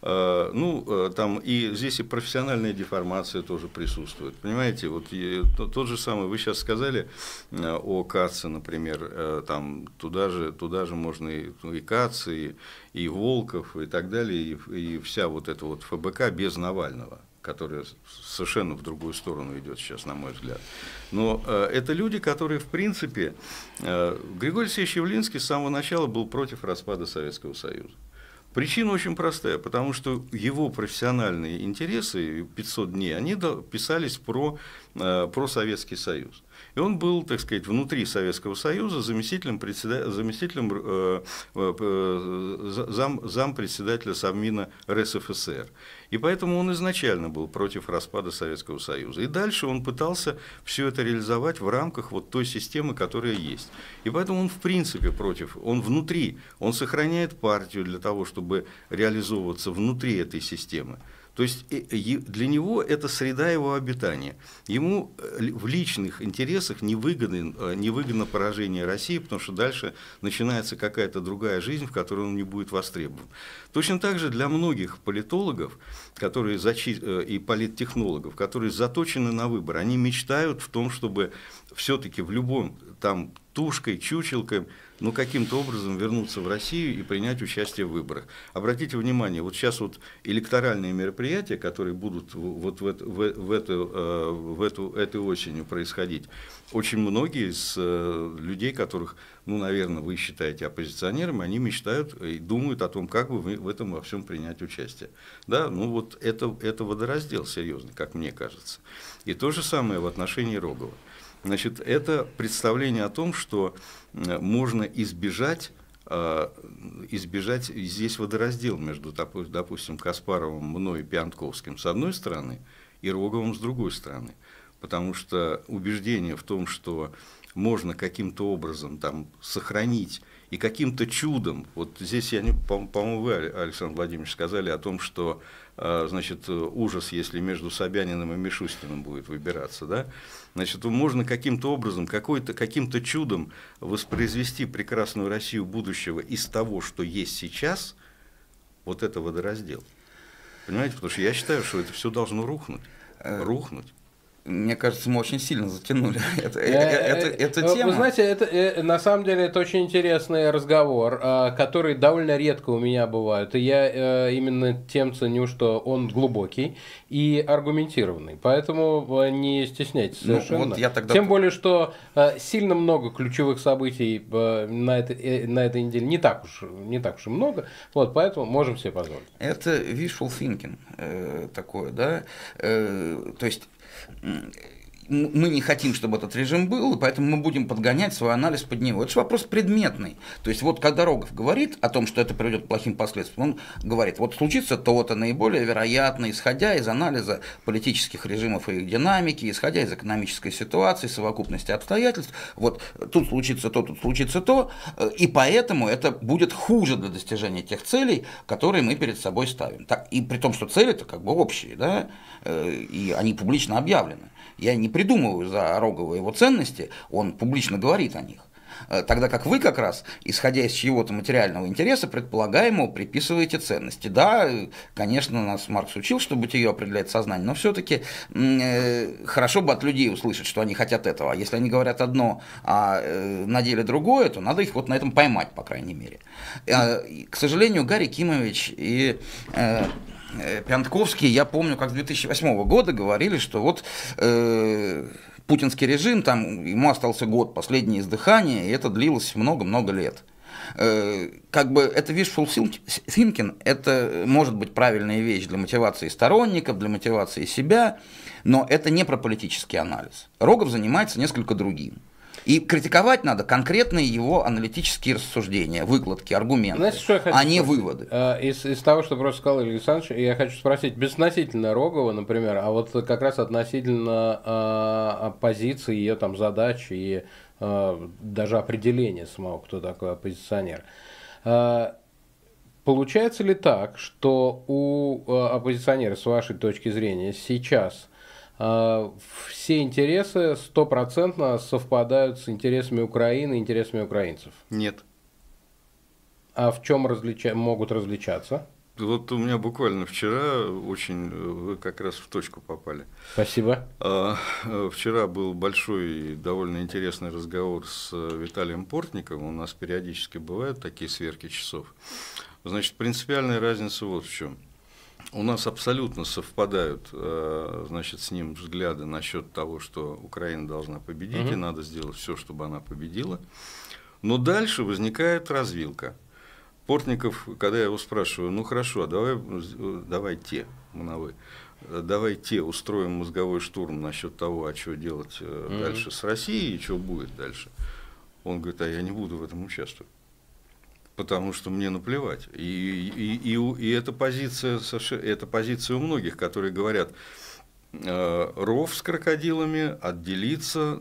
Ну, там и здесь и профессиональная деформация тоже присутствует. Понимаете, вот и, тот же самый, вы сейчас сказали о Каце, например, там туда же, туда же можно и, и Кац, и, и Волков, и так далее, и, и вся вот эта вот ФБК без Навального, которая совершенно в другую сторону идет сейчас, на мой взгляд. Но э, это люди, которые, в принципе, э, Григорий Алексеевич Явлинский с самого начала был против распада Советского Союза. Причина очень простая, потому что его профессиональные интересы, пятьсот дней, они писались про, про Советский Союз. И он был, так сказать, внутри Советского Союза заместителем, заместителем зам, зампредседателя Совмина РСФСР. И поэтому он изначально был против распада Советского Союза. И дальше он пытался все это реализовать в рамках вот той системы, которая есть. И поэтому он в принципе против, он внутри, он сохраняет партию для того, чтобы реализовываться внутри этой системы. То есть для него это среда его обитания. Ему в личных интересах невыгодно, невыгодно поражение России, потому что дальше начинается какая-то другая жизнь, в которой он не будет востребован. Точно так же для многих политологов, которые зачи... и политтехнологов, которые заточены на выбор, они мечтают в том, чтобы все-таки в любом там тушкой, чучелкой, ну, каким-то образом вернуться в Россию и принять участие в выборах. Обратите внимание, вот сейчас вот электоральные мероприятия, которые будут вот в, это, в, в, эту, в эту, этой осенью происходить, очень многие из людей, которых, ну, наверное, вы считаете оппозиционерами, они мечтают и думают о том, как бы в этом во всем принять участие. Да, ну вот это, это водораздел серьезный, как мне кажется. И то же самое в отношении Рогова. Значит, это представление о том, что можно избежать, избежать здесь водораздел между, допустим, Каспаровым, мной и Пиантковским с одной стороны и Роговым с другой стороны. Потому что убеждение в том, что можно каким-то образом там сохранить и каким-то чудом, вот здесь, я не, по-моему, вы, Александр Владимирович, сказали о том, что значит, ужас, если между Собяниным и Мишустиным будет выбираться, да? Значит, можно каким-то образом, какой-то, каким-то чудом воспроизвести прекрасную Россию будущего из того, что есть сейчас, вот это водораздел. Понимаете, потому что я считаю, что это все должно рухнуть, рухнуть. Мне кажется, мы очень сильно затянули эту тему. Вы знаете, это, на самом деле это очень интересный разговор, который довольно редко у меня бывает. И я именно тем ценю, что он глубокий и аргументированный. Поэтому не стесняйтесь совершенно. Ну, вот я тогда... Тем более, что сильно много ключевых событий на этой, на этой неделе не так уж, не так уж и много. Вот, поэтому можем себе позволить. Это wishful thinking такое, да? То есть мы не хотим, чтобы этот режим был, и поэтому мы будем подгонять свой анализ под него. Это же вопрос предметный. То есть вот когда Рогов говорит о том, что это приведет к плохим последствиям, он говорит, вот случится то-то наиболее вероятно, исходя из анализа политических режимов и их динамики, исходя из экономической ситуации, совокупности обстоятельств, вот тут случится то, тут случится то, и поэтому это будет хуже для достижения тех целей, которые мы перед собой ставим. Так, и при том, что цели-то как бы общие, да, и они публично объявлены. Я не придумываю за Рогова его ценности, он публично говорит о них. Тогда как вы как раз, исходя из чьего-то материального интереса, предполагаемого, приписываете ценности. Да, конечно, нас Маркс учил, что бытие определяет сознание, но все-таки э, хорошо бы от людей услышать, что они хотят этого. А если они говорят одно, а э, на деле другое, то надо их вот на этом поймать, по крайней мере. Э, к сожалению, Гарри Кимович и... Э, Пятковский, я помню, как с две тысячи восьмого года говорили, что вот э, путинский режим, там ему остался год, последнее издыхание, и это длилось много-много лет. Э, как бы это wishful thinking, это может быть правильная вещь для мотивации сторонников, для мотивации себя, но это не про политический анализ. Рогов занимается несколько другим. И критиковать надо конкретные его аналитические рассуждения, выкладки, аргументы, Знаете, что я хочу а не спросить? выводы. Из, из того, что просто сказал Илья Александрович, я хочу спросить, безотносительно Рогова, например, а вот как раз относительно э, оппозиции, ее там задач и э, даже определения самого, кто такой оппозиционер. Э, получается ли так, что у э, оппозиционера, с вашей точки зрения, сейчас все интересы стопроцентно совпадают с интересами Украины и интересами украинцев? Нет. А в чем различа... могут различаться? Вот у меня буквально вчера очень, вы как раз в точку попали. Спасибо. Вчера был большой и довольно интересный разговор с Виталием Портниковым. У нас периодически бывают такие сверки часов. Значит, принципиальная разница вот в чем. У нас абсолютно совпадают, значит, с ним взгляды насчет того, что Украина должна победить, угу. и надо сделать все, чтобы она победила. Но дальше возникает развилка. Портников, когда я его спрашиваю, ну хорошо, давай, давайте, на вы, давайте устроим мозговой штурм насчет того, а что делать угу. дальше с Россией и что будет дальше. Он говорит, а я не буду в этом участвовать. Потому что мне наплевать. И, и, и, и эта позиция, это позиция у многих, которые говорят, э, ров с крокодилами, отделиться,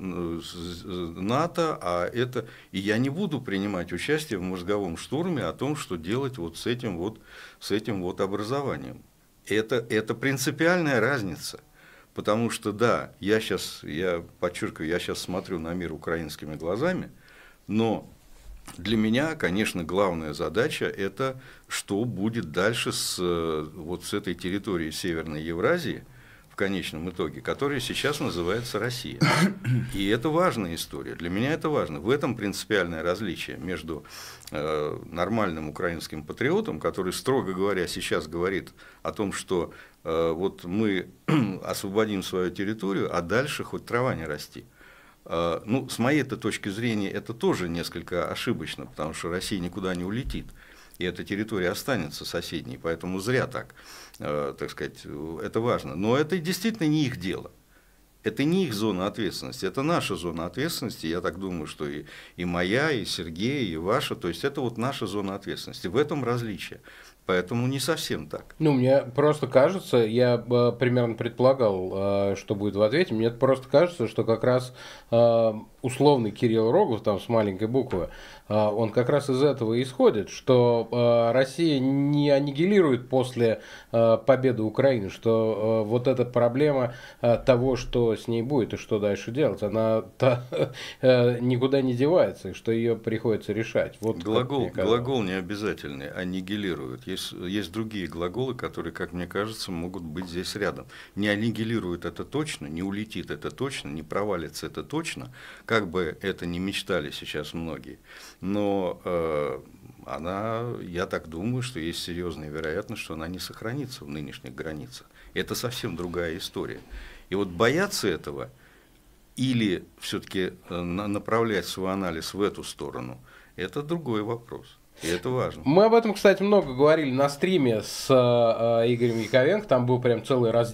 НАТО, а это... И я не буду принимать участие в мозговом штурме о том, что делать вот с этим вот, с этим вот образованием. Это, это принципиальная разница. Потому что, да, я сейчас, я подчеркиваю, я сейчас смотрю на мир украинскими глазами, но... Для меня, конечно, главная задача – это что будет дальше с, вот с этой территорией Северной Евразии, в конечном итоге, которая сейчас называется Россия. И это важная история. Для меня это важно. В этом принципиальное различие между э, нормальным украинским патриотом, который, строго говоря, сейчас говорит о том, что э, вот мы освободим свою территорию, а дальше хоть трава не расти. Ну, с моей-то точки зрения, это тоже несколько ошибочно, потому что Россия никуда не улетит, и эта территория останется соседней, поэтому зря так, так сказать, это важно. Но это действительно не их дело, это не их зона ответственности, это наша зона ответственности, я так думаю, что и, и моя, и Сергея, и ваша, то есть это вот наша зона ответственности, в этом различие. Поэтому не совсем так. Ну, мне просто кажется, я э, примерно предполагал, э, что будет в ответе, мне просто кажется, что как раз э, условный Кирилл Рогов, там с маленькой буквы, э, он как раз из этого исходит, что э, Россия не аннигилирует после э, победы Украины, что э, вот эта проблема э, того, что с ней будет и что дальше делать, она та, э, никуда не девается, и что ее приходится решать. Вот глагол, глагол не обязательный, аннигилирует. Есть, есть другие глаголы, которые, как мне кажется, могут быть здесь рядом. Не аннигилирует это точно, не улетит это точно, не провалится это точно, как бы это ни мечтали сейчас многие. Но э, она, я так думаю, что есть серьезная вероятность, что она не сохранится в нынешних границах. Это совсем другая история. И вот бояться этого или все-таки направлять свой анализ в эту сторону, это другой вопрос. И это важно. Мы об этом, кстати, много говорили на стриме с э, Игорем Яковенко. Там был прям целый раздел.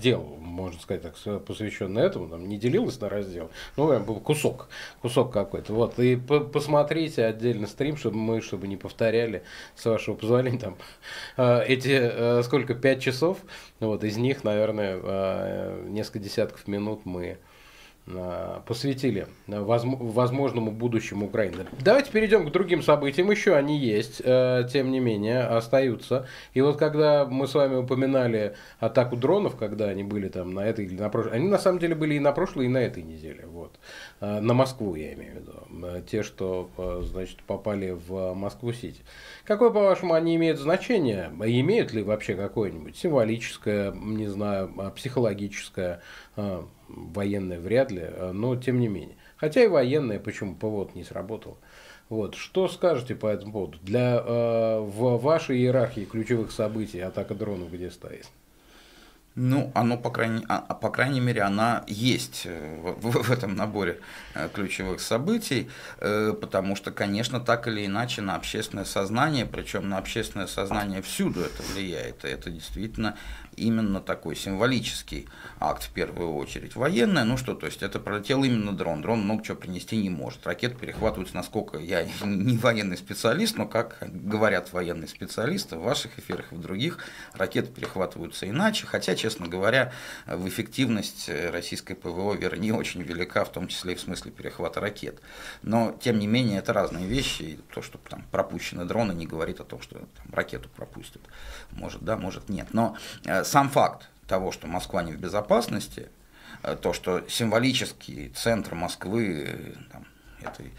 можно сказать так, посвященный этому, там не делилось на раздел, ну, был кусок, кусок какой-то. Вот, и по посмотрите отдельно стрим, чтобы мы, чтобы не повторяли, с вашего позволения, там, эти, сколько, пять часов, вот, из них, наверное, несколько десятков минут мы посвятили возможному будущему Украины. Давайте перейдем к другим событиям. Еще они есть, тем не менее, остаются. И вот когда мы с вами упоминали атаку дронов, когда они были там на этой или на прошлой, они на самом деле были и на прошлой, и на этой неделе. Вот. На Москву, я имею в виду. Те, что, значит, попали в Москву-Сити. Какое, по-вашему, они имеют значение? Имеют ли вообще какое-нибудь символическое, не знаю, психологическое, военное вряд ли, но тем не менее. Хотя и военное, почему ПВО не сработало. Вот. Что скажете по этому поводу? Для, э, в вашей иерархии ключевых событий атака дронов где стоит? Ну, оно, по крайней, а, по крайней мере, она есть в, в, в этом наборе ключевых событий, потому что, конечно, так или иначе на общественное сознание, причем на общественное сознание всюду это влияет. Это действительно именно такой символический акт, в первую очередь. Военное, ну что, то есть это пролетел именно дрон. Дрон много чего принести не может. Ракеты перехватываются, насколько я не военный специалист, но как говорят военные специалисты в ваших эфирах и в других, ракеты перехватываются иначе, хотя, честно говоря, в эффективность российской ПВО вера не очень велика, в том числе и в смысле перехвата ракет. Но, тем не менее, это разные вещи, и то, что там пропущены дроны, не говорит о том, что там, ракету пропустят. Может да, может нет. Но сам факт того, что Москва не в безопасности, то, что символический центр Москвы, там, этой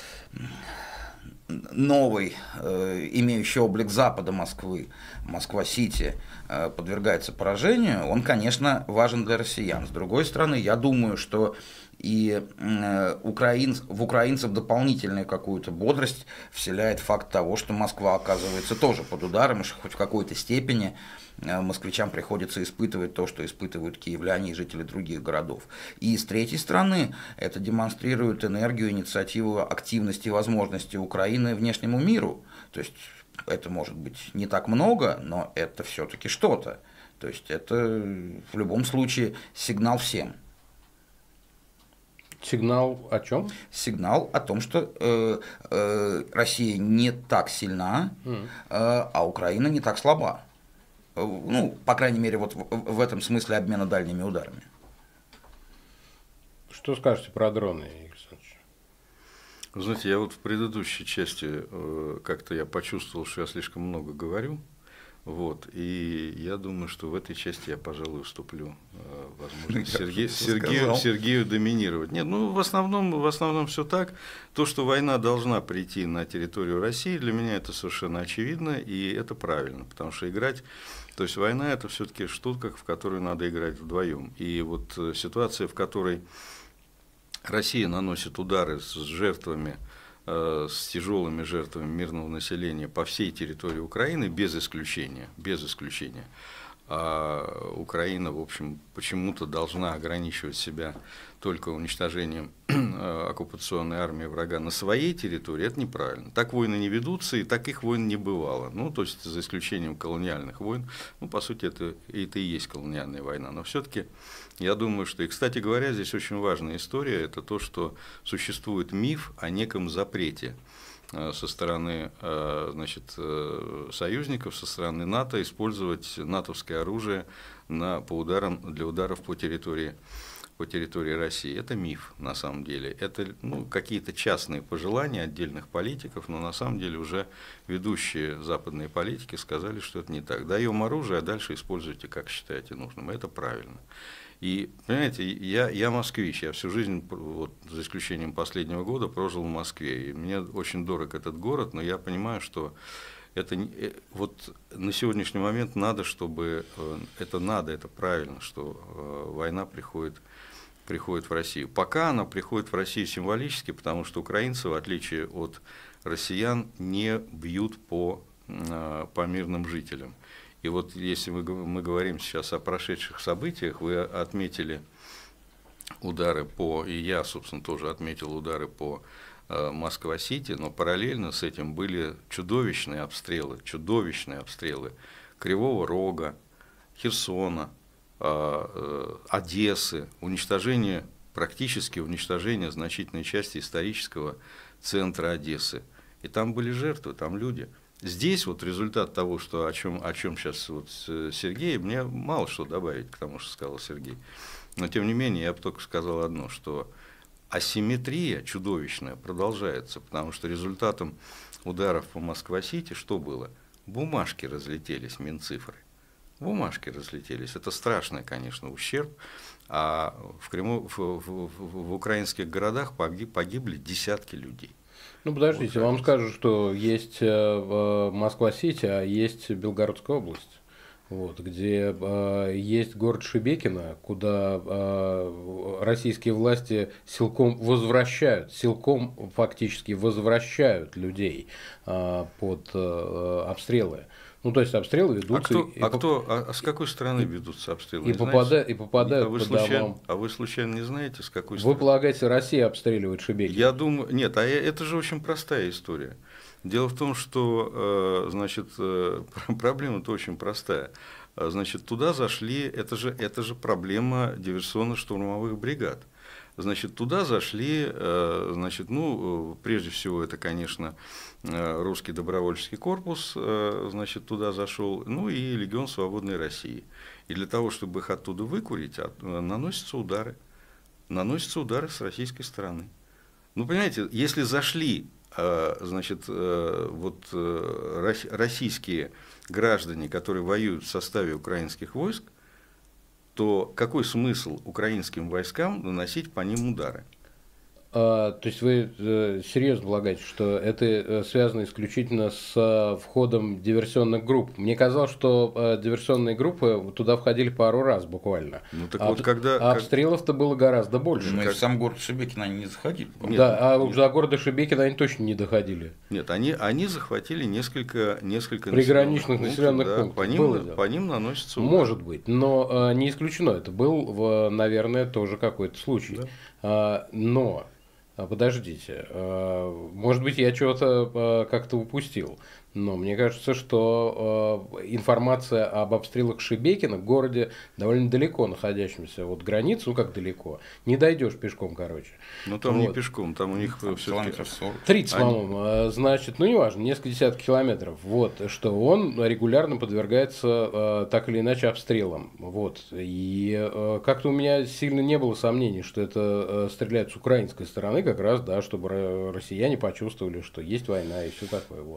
новой, э, имеющий облик запада Москвы, Москва-Сити, э, подвергается поражению, он, конечно, важен для россиян. С другой стороны, я думаю, что и э, украин, в украинцев дополнительную какую-то бодрость вселяет факт того, что Москва оказывается тоже под ударом, и хоть в какой-то степени э, москвичам приходится испытывать то, что испытывают киевляне и жители других городов. И с третьей стороны, это демонстрирует энергию, инициативу, активность и возможности Украины внешнему миру. То есть это может быть не так много, но это все-таки что-то. То есть это в любом случае сигнал всем. Сигнал о чем? Сигнал о том, что э, э, Россия не так сильна, mm. э, а Украина не так слаба. Ну, по крайней мере, вот в, в этом смысле обмена дальними ударами. Что скажете про дроны, Игорь Александрович? Вы знаете, я вот в предыдущей части э, как-то я почувствовал, что я слишком много говорю. Вот, и я думаю, что в этой части я, пожалуй, уступлю, возможно, Сергею, Сергею, Сергею доминировать. Нет, ну, в основном, в основном все так. То, что война должна прийти на территорию России, для меня это совершенно очевидно, и это правильно, потому что играть, то есть война это все-таки штука, в которую надо играть вдвоем. И вот ситуация, в которой Россия наносит удары с жертвами, с тяжелыми жертвами мирного населения по всей территории Украины, без исключения, без исключения. А Украина, в общем, почему-то должна ограничивать себя только уничтожением оккупационной армии врага на своей территории, это неправильно. Так войны не ведутся, и таких войн не бывало. Ну, то есть, за исключением колониальных войн, ну, по сути, это, это и есть колониальная война. Но все-таки я думаю, что, и, кстати говоря, здесь очень важная история, это то, что существует миф о неком запрете со стороны, значит, союзников, со стороны НАТО использовать натовское оружие на, по ударам, для ударов по территории, по территории России. Это миф, на самом деле. Это, ну, какие-то частные пожелания отдельных политиков, но на самом деле уже ведущие западные политики сказали, что это не так. Даем оружие, а дальше используйте, как считаете нужным. Это правильно. И, понимаете, я, я москвич, я всю жизнь, вот, за исключением последнего года, прожил в Москве. И мне очень дорог этот город, но я понимаю, что это, вот, на сегодняшний момент надо, чтобы, это надо, это правильно, что война приходит, приходит в Россию. Пока она приходит в Россию символически, потому что украинцы, в отличие от россиян, не бьют по, по мирным жителям. И вот если мы, мы говорим сейчас о прошедших событиях, вы отметили удары по, и я, собственно, тоже отметил удары по э, Москва-Сити, но параллельно с этим были чудовищные обстрелы, чудовищные обстрелы Кривого Рога, Херсона, Одессы, уничтожение, практически уничтожение значительной части исторического центра Одессы. И там были жертвы, там люди. Здесь вот результат того, что, о чем, о чем сейчас вот Сергей, мне мало что добавить к тому, что сказал Сергей. Но тем не менее, я бы только сказал одно, что асимметрия чудовищная продолжается, потому что результатом ударов по Москва-Сити что было? Бумажки разлетелись, Минцифры. Бумажки разлетелись. Это страшный, конечно, ущерб. А в, Крыму, в, в, в, в украинских городах погиб, погибли десятки людей. Ну, подождите, вот, вам скажут, что есть э, Москва-Сити, а есть Белгородская область, вот, где э, есть город Шебекино, куда э, российские власти силком возвращают, силком фактически возвращают людей э, под э, обстрелы. Ну, то есть обстрелы ведутся. А, кто, и, а, и, кто, а с какой стороны ведутся обстрелы? И, попада, и попадают а вы по случайно, домам. А вы случайно не знаете, с какой Вы стороны? Вы полагаете, Россия обстреливает Шебекино? Я думаю, нет, а это же очень простая история. Дело в том, что, значит, проблема-то очень простая. Значит, туда зашли, это же, это же проблема диверсионно-штурмовых бригад. Значит, туда зашли, значит, ну, прежде всего, это, конечно, русский добровольческий корпус, значит, туда зашел, ну и Легион Свободной России. И для того, чтобы их оттуда выкурить, наносятся удары. Наносятся удары с российской стороны. Ну, понимаете, если зашли, значит, вот российские граждане, которые воюют в составе украинских войск, то какой смысл украинским войскам наносить по ним удары? А, то есть вы э, серьезно полагаете, что это э, связано исключительно с э, входом диверсионных групп? Мне казалось, что э, диверсионные группы туда входили пару раз буквально. Ну, так а вот, когда, а обстрелов-то было гораздо больше. Ну, как... и в сам город Шебекино они не заходили. Нет, да, а нет. До города Шебекино они точно не доходили. Нет, они, они захватили несколько, несколько приграничных населенных да, пунктов. По ним, по ним наносятся удары. Может быть, но э, не исключено. Это был, наверное, тоже какой-то случай. Да. А, но... Подождите, может быть, я чего-то как-то упустил, но мне кажется, что информация об обстрелах Шебекино в городе довольно далеко находящемся от границы, ну как далеко, не дойдешь пешком, короче. Ну там вот. Не пешком, там у них километров сорок. тридцать, Они... по-моему, значит, ну неважно, несколько десятков километров, вот, что он регулярно подвергается так или иначе обстрелам, вот, и как-то у меня сильно не было сомнений, что это стреляют с украинской стороны, как раз, да, чтобы россияне почувствовали, что есть война и все такое, вот.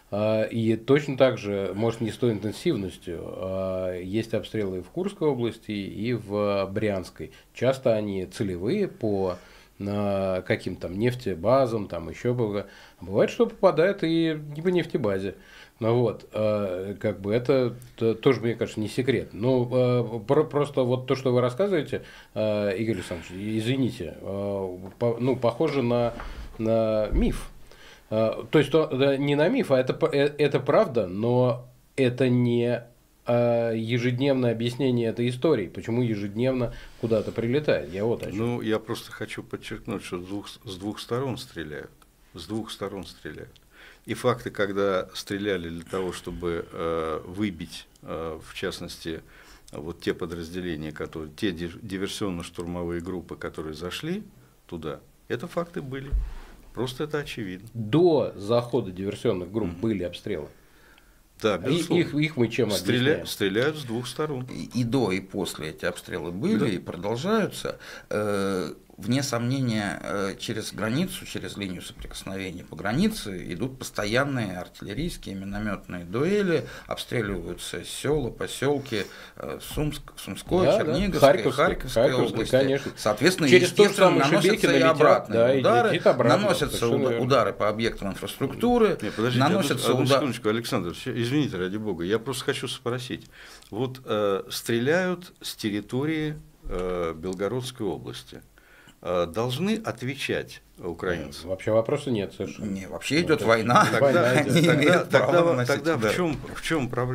И точно так же, может, не с той интенсивностью, есть обстрелы и в Курской области, и в Брянской. Часто они целевые по каким-то там нефтебазам, там еще было. Бывает, что попадает и не по нефтебазе. Ну вот, как бы это тоже, мне кажется, не секрет. Ну, просто вот то, что вы рассказываете, Игорь Александрович, извините, ну, похоже на, на миф. То есть, то, да, не на миф, а это, это правда, но это не ежедневное объяснение этой истории, почему ежедневно куда-то прилетает. Я вот о чем. Ну, я просто хочу подчеркнуть, что с двух, с двух сторон стреляют. С двух сторон стреляют. И факты, когда стреляли для того, чтобы э, выбить, э, в частности, вот те подразделения, которые, те диверсионно-штурмовые группы, которые зашли туда, это факты были. Просто это очевидно. До захода диверсионных групп mm-hmm. были обстрелы. Да, безусловно. Их, их мы чем Стреля... Стреляют с двух сторон. И, и до, и после эти обстрелы были, да. И продолжаются. Э, вне сомнения, э, через границу, через линию соприкосновения по границе идут постоянные артиллерийские, минометные дуэли, обстреливаются села, поселки э, Сумск, Сумской, да, Черниговской, да. Харьковской, Харьковской области. Конечно. Соответственно, через естественно, наносятся и обратные да, удары, и обратно, наносятся удар, удары по объектам инфраструктуры, Нет, подождите, наносятся одну, удары... одну секундочку, Александр, извините, ради бога, я просто хочу спросить. Вот э, стреляют с территории э, Белгородской области. Должны отвечать украинцы? Вообще вопроса нет совершенно. Не, вообще идет война. Тогда, тогда, тогда, тогда в, чем, в чем проблема?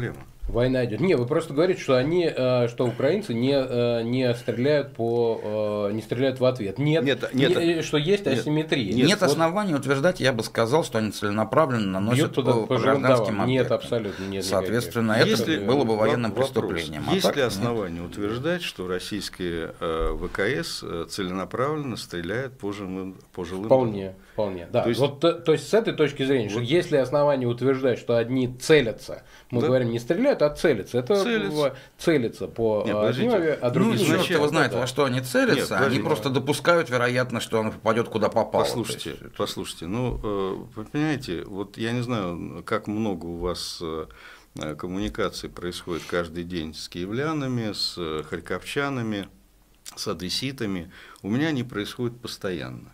Война идет. Не, вы просто говорите, что они, что украинцы не, не стреляют по, не стреляют в ответ. Нет, нет, нет не, что есть нет, асимметрия. Нет, нет вот оснований утверждать, я бы сказал, что они целенаправленно наносят туда по, по гражданским объектам. Нет, абсолютно нет. Соответственно, это Если, было бы военным вопрос, преступлением. Есть а ли так, основания нет. утверждать, что российские э, ВКС целенаправленно стреляют по жилым, по жилым Вполне, домам? Вполне. Да. То, есть, вот, то, то есть с этой точки зрения, вот, что есть ли основания утверждать, что одни целятся, мы да. говорим, не стреляют, а целятся. Это целятся, целятся по нет, одним, а другие... Ну, черт его знает, во что они целятся, нет, они просто допускают, вероятно, что он попадет куда попало. Послушайте, есть... послушайте, ну, вы понимаете, вот я не знаю, как много у вас коммуникаций происходит каждый день с киевлянами, с харьковчанами, с одесситами. У меня они происходят постоянно.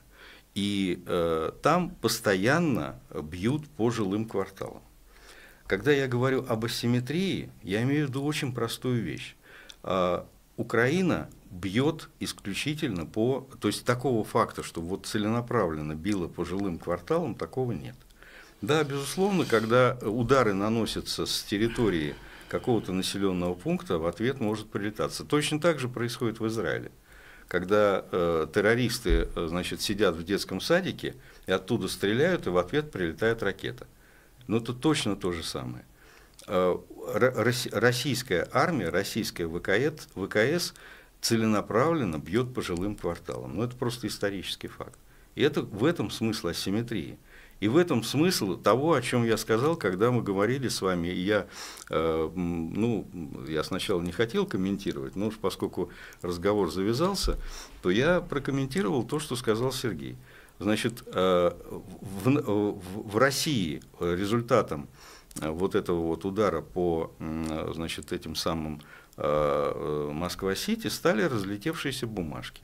И э, там постоянно бьют по жилым кварталам. Когда я говорю об асимметрии, я имею в виду очень простую вещь. Э, Украина бьет исключительно по... То есть такого факта, что вот целенаправленно била по жилым кварталам, такого нет. Да, безусловно, когда удары наносятся с территории какого-то населенного пункта, в ответ может прилетаться. Точно так же происходит в Израиле. Когда э, террористы значит, сидят в детском садике и оттуда стреляют, и в ответ прилетает ракета. Но это точно то же самое. Э, российская армия, российская ВКС, ВКС целенаправленно бьет по жилым кварталам. Но это просто исторический факт. И это, в этом смысл асимметрии. И в этом смысл того, о чем я сказал, когда мы говорили с вами. И я, э, ну, я сначала не хотел комментировать, но уж поскольку разговор завязался, то я прокомментировал то, что сказал Сергей. Значит, э, в, в, в России результатом вот этого вот удара по, значит, этим самым э, Москва-Сити стали разлетевшиеся бумажки.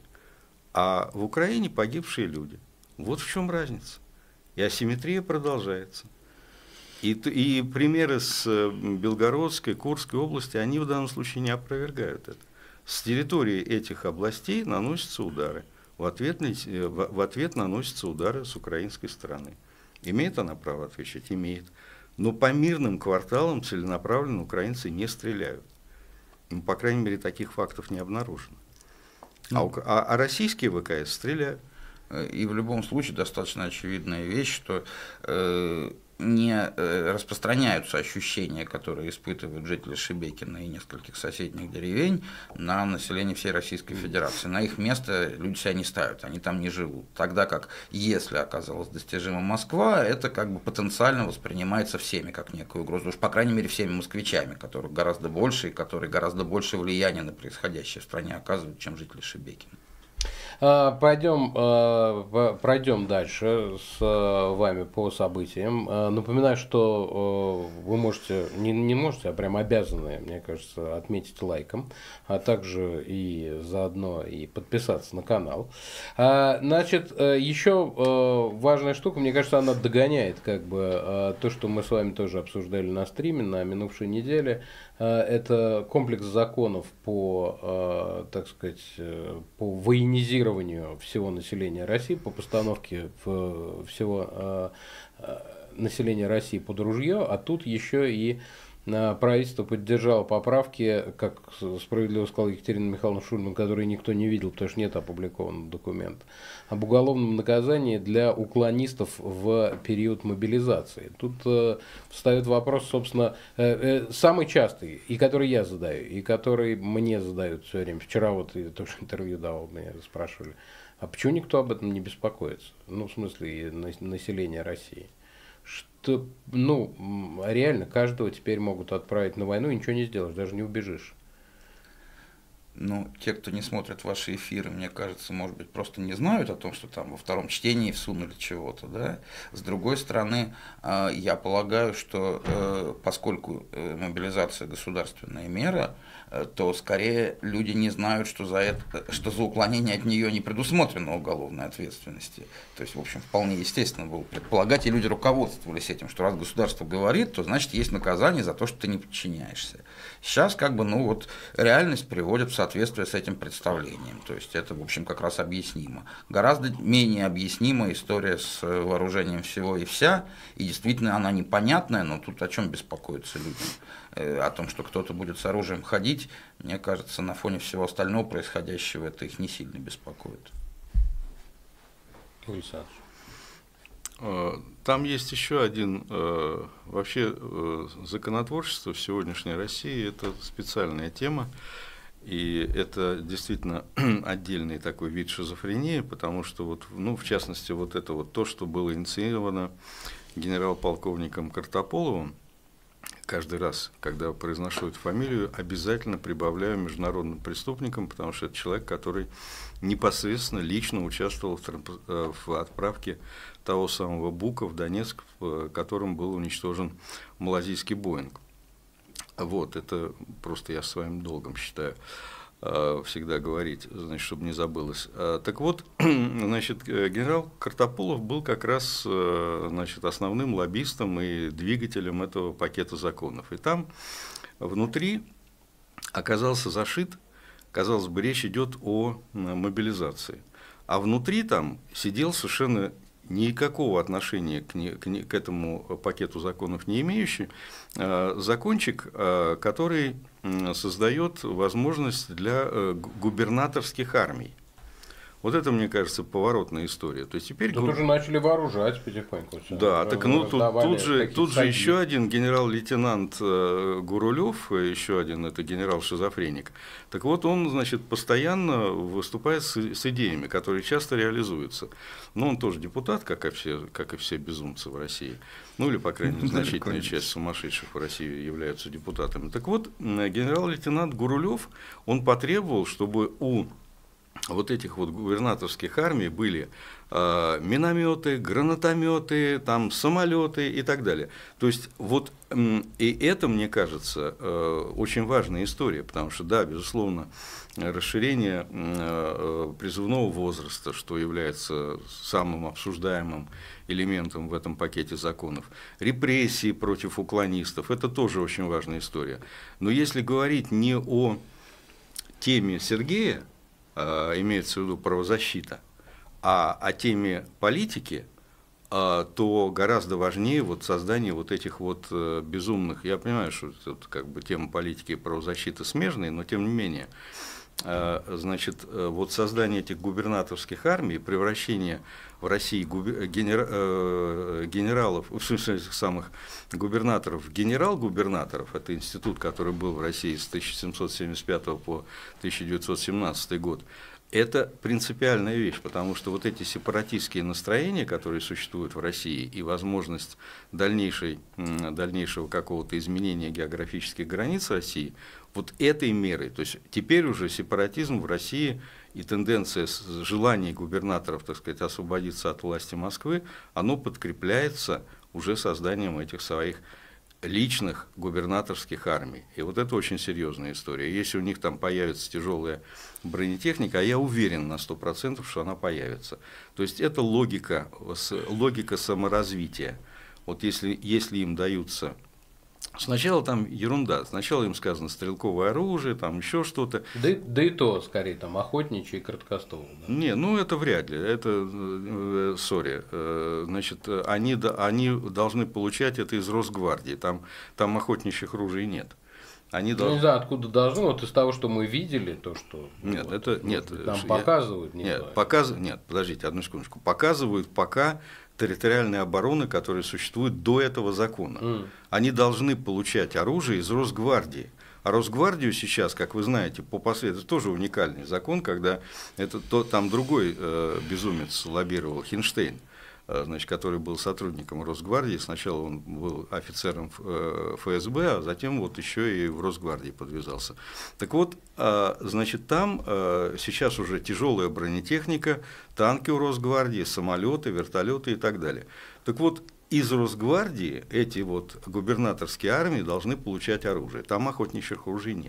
А в Украине погибшие люди. Вот в чем разница. И асимметрия продолжается. И, и примеры с Белгородской, Курской области, они в данном случае не опровергают это. С территории этих областей наносятся удары. В ответ, в ответ наносятся удары с украинской стороны. Имеет она право отвечать? Имеет. Но по мирным кварталам целенаправленно украинцы не стреляют. Ну, по крайней мере, таких фактов не обнаружено. А, а, а российские ВКС стреляют. И в любом случае достаточно очевидная вещь, что э, не э, распространяются ощущения, которые испытывают жители Шебекина и нескольких соседних деревень, на население всей Российской Федерации. На их место люди себя не ставят, они там не живут. Тогда как, если оказалась достижима Москва, это как бы потенциально воспринимается всеми как некую угрозу, уж по крайней мере всеми москвичами, которых гораздо больше и которые гораздо больше влияния на происходящее в стране оказывают, чем жители Шебекина. Пойдем, пройдем дальше с вами по событиям. Напоминаю, что вы можете, не, не можете, а прям обязаны, мне кажется, отметить лайком, а также и заодно и подписаться на канал. Значит, еще важная штука, мне кажется, она догоняет как бы то, что мы с вами тоже обсуждали на стриме на минувшей неделе. Это комплекс законов по, так сказать, по военизированию всего населения России, по постановке всего населения России под ружье, а тут еще и правительство поддержало поправки, как справедливо сказала Екатерина Михайловна Шульман, которые никто не видел, потому что нет опубликованного документа, об уголовном наказании для уклонистов в период мобилизации. Тут э, встает вопрос, собственно, э, э, самый частый, и который я задаю, и который мне задают все время. Вчера вот я тоже интервью давал, меня спрашивали, а почему никто об этом не беспокоится? Ну, в смысле, и население России. Что, ну, реально, каждого теперь могут отправить на войну, и ничего не сделаешь, даже не убежишь. Ну, те, кто не смотрит ваши эфиры, мне кажется, может быть, просто не знают о том, что там во втором чтении всунули чего-то, да. С другой стороны, я полагаю, что поскольку мобилизация государственная мера, то скорее люди не знают, что за это, что за уклонение от нее не предусмотрено уголовной ответственности. То есть, в общем, вполне естественно было предполагать, и люди руководствовались этим, что раз государство говорит, то значит есть наказание за то, что ты не подчиняешься. Сейчас как бы, ну вот, реальность приводит в соответствие несоответствие с этим представлением. То есть это, в общем, как раз объяснимо. Гораздо менее объяснима история с вооружением всего и вся, и действительно она непонятная, но тут о чем беспокоиться людям? О том, что кто-то будет с оружием ходить, мне кажется, на фоне всего остального происходящего это их не сильно беспокоит. Александр. Там есть еще один, вообще законотворчество в сегодняшней России, это специальная тема, и это действительно отдельный такой вид шизофрении, потому что, вот, ну, в частности, вот это вот то, что было инициировано генерал-полковником Картополовым, каждый раз, когда произношу эту фамилию, обязательно прибавляю международным преступникам, потому что это человек, который непосредственно лично участвовал в отправке того самого Бука в Донецк, которым был уничтожен малазийский Боинг. Вот, это просто я своим долгом считаю всегда говорить, значит, чтобы не забылось. Так вот, значит, генерал Картополов был как раз, значит, основным лоббистом и двигателем этого пакета законов. И там внутри оказался зашит, казалось бы, речь идет о мобилизации. А внутри там сидел совершенно никакого отношения к, не, к, не, к этому пакету законов не имеющий закончик, который создает возможность для губернаторских армий. Вот это, мне кажется, поворотная история. То есть теперь... Тут губ... уже начали вооружать потихоньку. Да, так ну тут, тут же, тут же еще один генерал-лейтенант Гурулев, еще один это генерал-шизофреник. Так вот, он, значит, постоянно выступает с, с идеями, которые часто реализуются. Но он тоже депутат, как и все, как и все безумцы в России. Ну или, по крайней мере, значительная часть сумасшедших в России являются депутатами. Так вот, генерал-лейтенант Гурулев, он потребовал, чтобы у вот этих вот губернаторских армий были э, минометы, гранатометы, там, самолеты и так далее. То есть вот э, и это, мне кажется, э, очень важная история, потому что, да, безусловно, расширение э, призывного возраста, что является самым обсуждаемым элементом в этом пакете законов, репрессии против уклонистов, это тоже очень важная история. Но если говорить не о теме Сергея, имеется в виду правозащита, а о теме политики, то гораздо важнее вот создание вот этих вот безумных, я понимаю, что тут как бы тема политики и правозащиты смежные, но тем не менее, значит, вот создание этих губернаторских армий, превращение в России генералов, в смысле этих самых губернаторов в генерал-губернаторов, это институт, который был в России с тысяча семьсот семьдесят пятого по тысяча девятьсот семнадцатый год, это принципиальная вещь, потому что вот эти сепаратистские настроения, которые существуют в России, и возможность дальнейшей, дальнейшего какого-то изменения географических границ России, вот этой мерой, то есть теперь уже сепаратизм в России и тенденция желания губернаторов, так сказать, освободиться от власти Москвы, оно подкрепляется уже созданием этих своих личных губернаторских армий. И вот это очень серьезная история. Если у них там появится тяжелая бронетехника, а я уверен на сто процентов, что она появится. То есть это логика, логика саморазвития. Вот если, если им даются... Сначала там ерунда, сначала им сказано стрелковое оружие, там еще что-то. Да, да и то, скорее, там охотничьи и короткостволы. Да? Не, ну это вряд ли, это, сори, значит, они, они должны получать это из Росгвардии, там, там охотничьих ружей нет. Они ну, должны... Не знаю, откуда должны, вот из того, что мы видели, то, что нет, вот, это, нет, нам я... показывают, не нет, знаю. показ... нет, подождите, одну секундочку, показывают пока территориальной обороны, которые существуют до этого закона. Mm. Они должны получать оружие из Росгвардии. А Росгвардию сейчас, как вы знаете, по последовательности, тоже уникальный закон, когда это, то, там другой э, безумец лоббировал, Хинштейн, э, значит, который был сотрудником Росгвардии. Сначала он был офицером э, эф эс бэ, а затем вот еще и в Росгвардии подвязался. Так вот, э, значит, там э, сейчас уже тяжелая бронетехника, танки у Росгвардии, самолеты, вертолеты и так далее. Так вот, из Росгвардии эти вот губернаторские армии должны получать оружие. Там охотничьих ружей нет.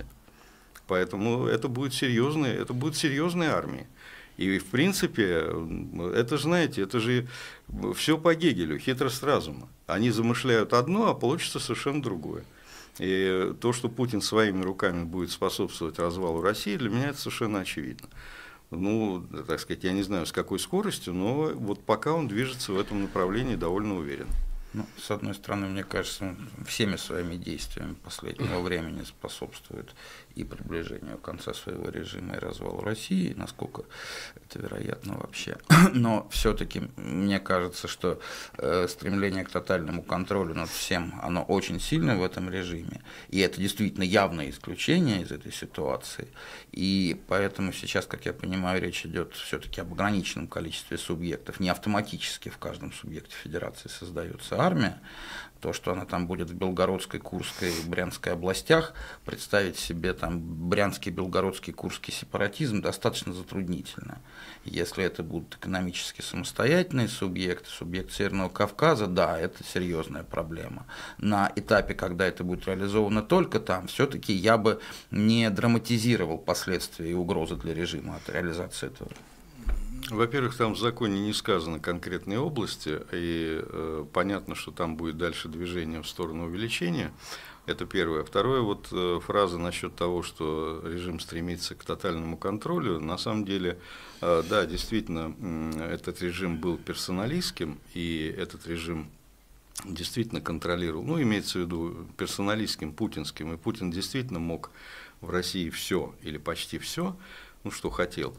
Поэтому это будет серьезная, это будет серьезная армия. И в принципе, это же, знаете, это же все по Гегелю, хитрость разума. Они замышляют одно, а получится совершенно другое. И то, что Путин своими руками будет способствовать развалу России, для меня это совершенно очевидно. Ну, так сказать, я не знаю, с какой скоростью, но вот пока он движется в этом направлении довольно уверенно. Ну, с одной стороны, мне кажется, он всеми своими действиями последнего времени способствует и приближению конца своего режима, и развалу России, насколько это вероятно вообще. Но все-таки мне кажется, что э, стремление к тотальному контролю над всем, оно очень сильное в этом режиме, и это действительно явное исключение из этой ситуации. И поэтому сейчас, как я понимаю, речь идет все-таки об ограниченном количестве субъектов, не автоматически в каждом субъекте федерации создается армия. То, что она там будет в Белгородской, Курской, Брянской областях, представить себе там брянский, белгородский, курский сепаратизм достаточно затруднительно. Если это будут экономически самостоятельные субъекты, субъект Северного Кавказа, да, это серьезная проблема. На этапе, когда это будет реализовано только там, все-таки я бы не драматизировал последствия и угрозы для режима от реализации этого. Во-первых, там в законе не сказаны конкретные области, и э, понятно, что там будет дальше движение в сторону увеличения. Это первое. Второе, вот э, фраза насчет того, что режим стремится к тотальному контролю. На самом деле, э, да, действительно, э, этот режим был персоналистским, и этот режим действительно контролировал, ну, имеется в виду персоналистским, путинским, и Путин действительно мог в России все или почти все, ну, что хотел.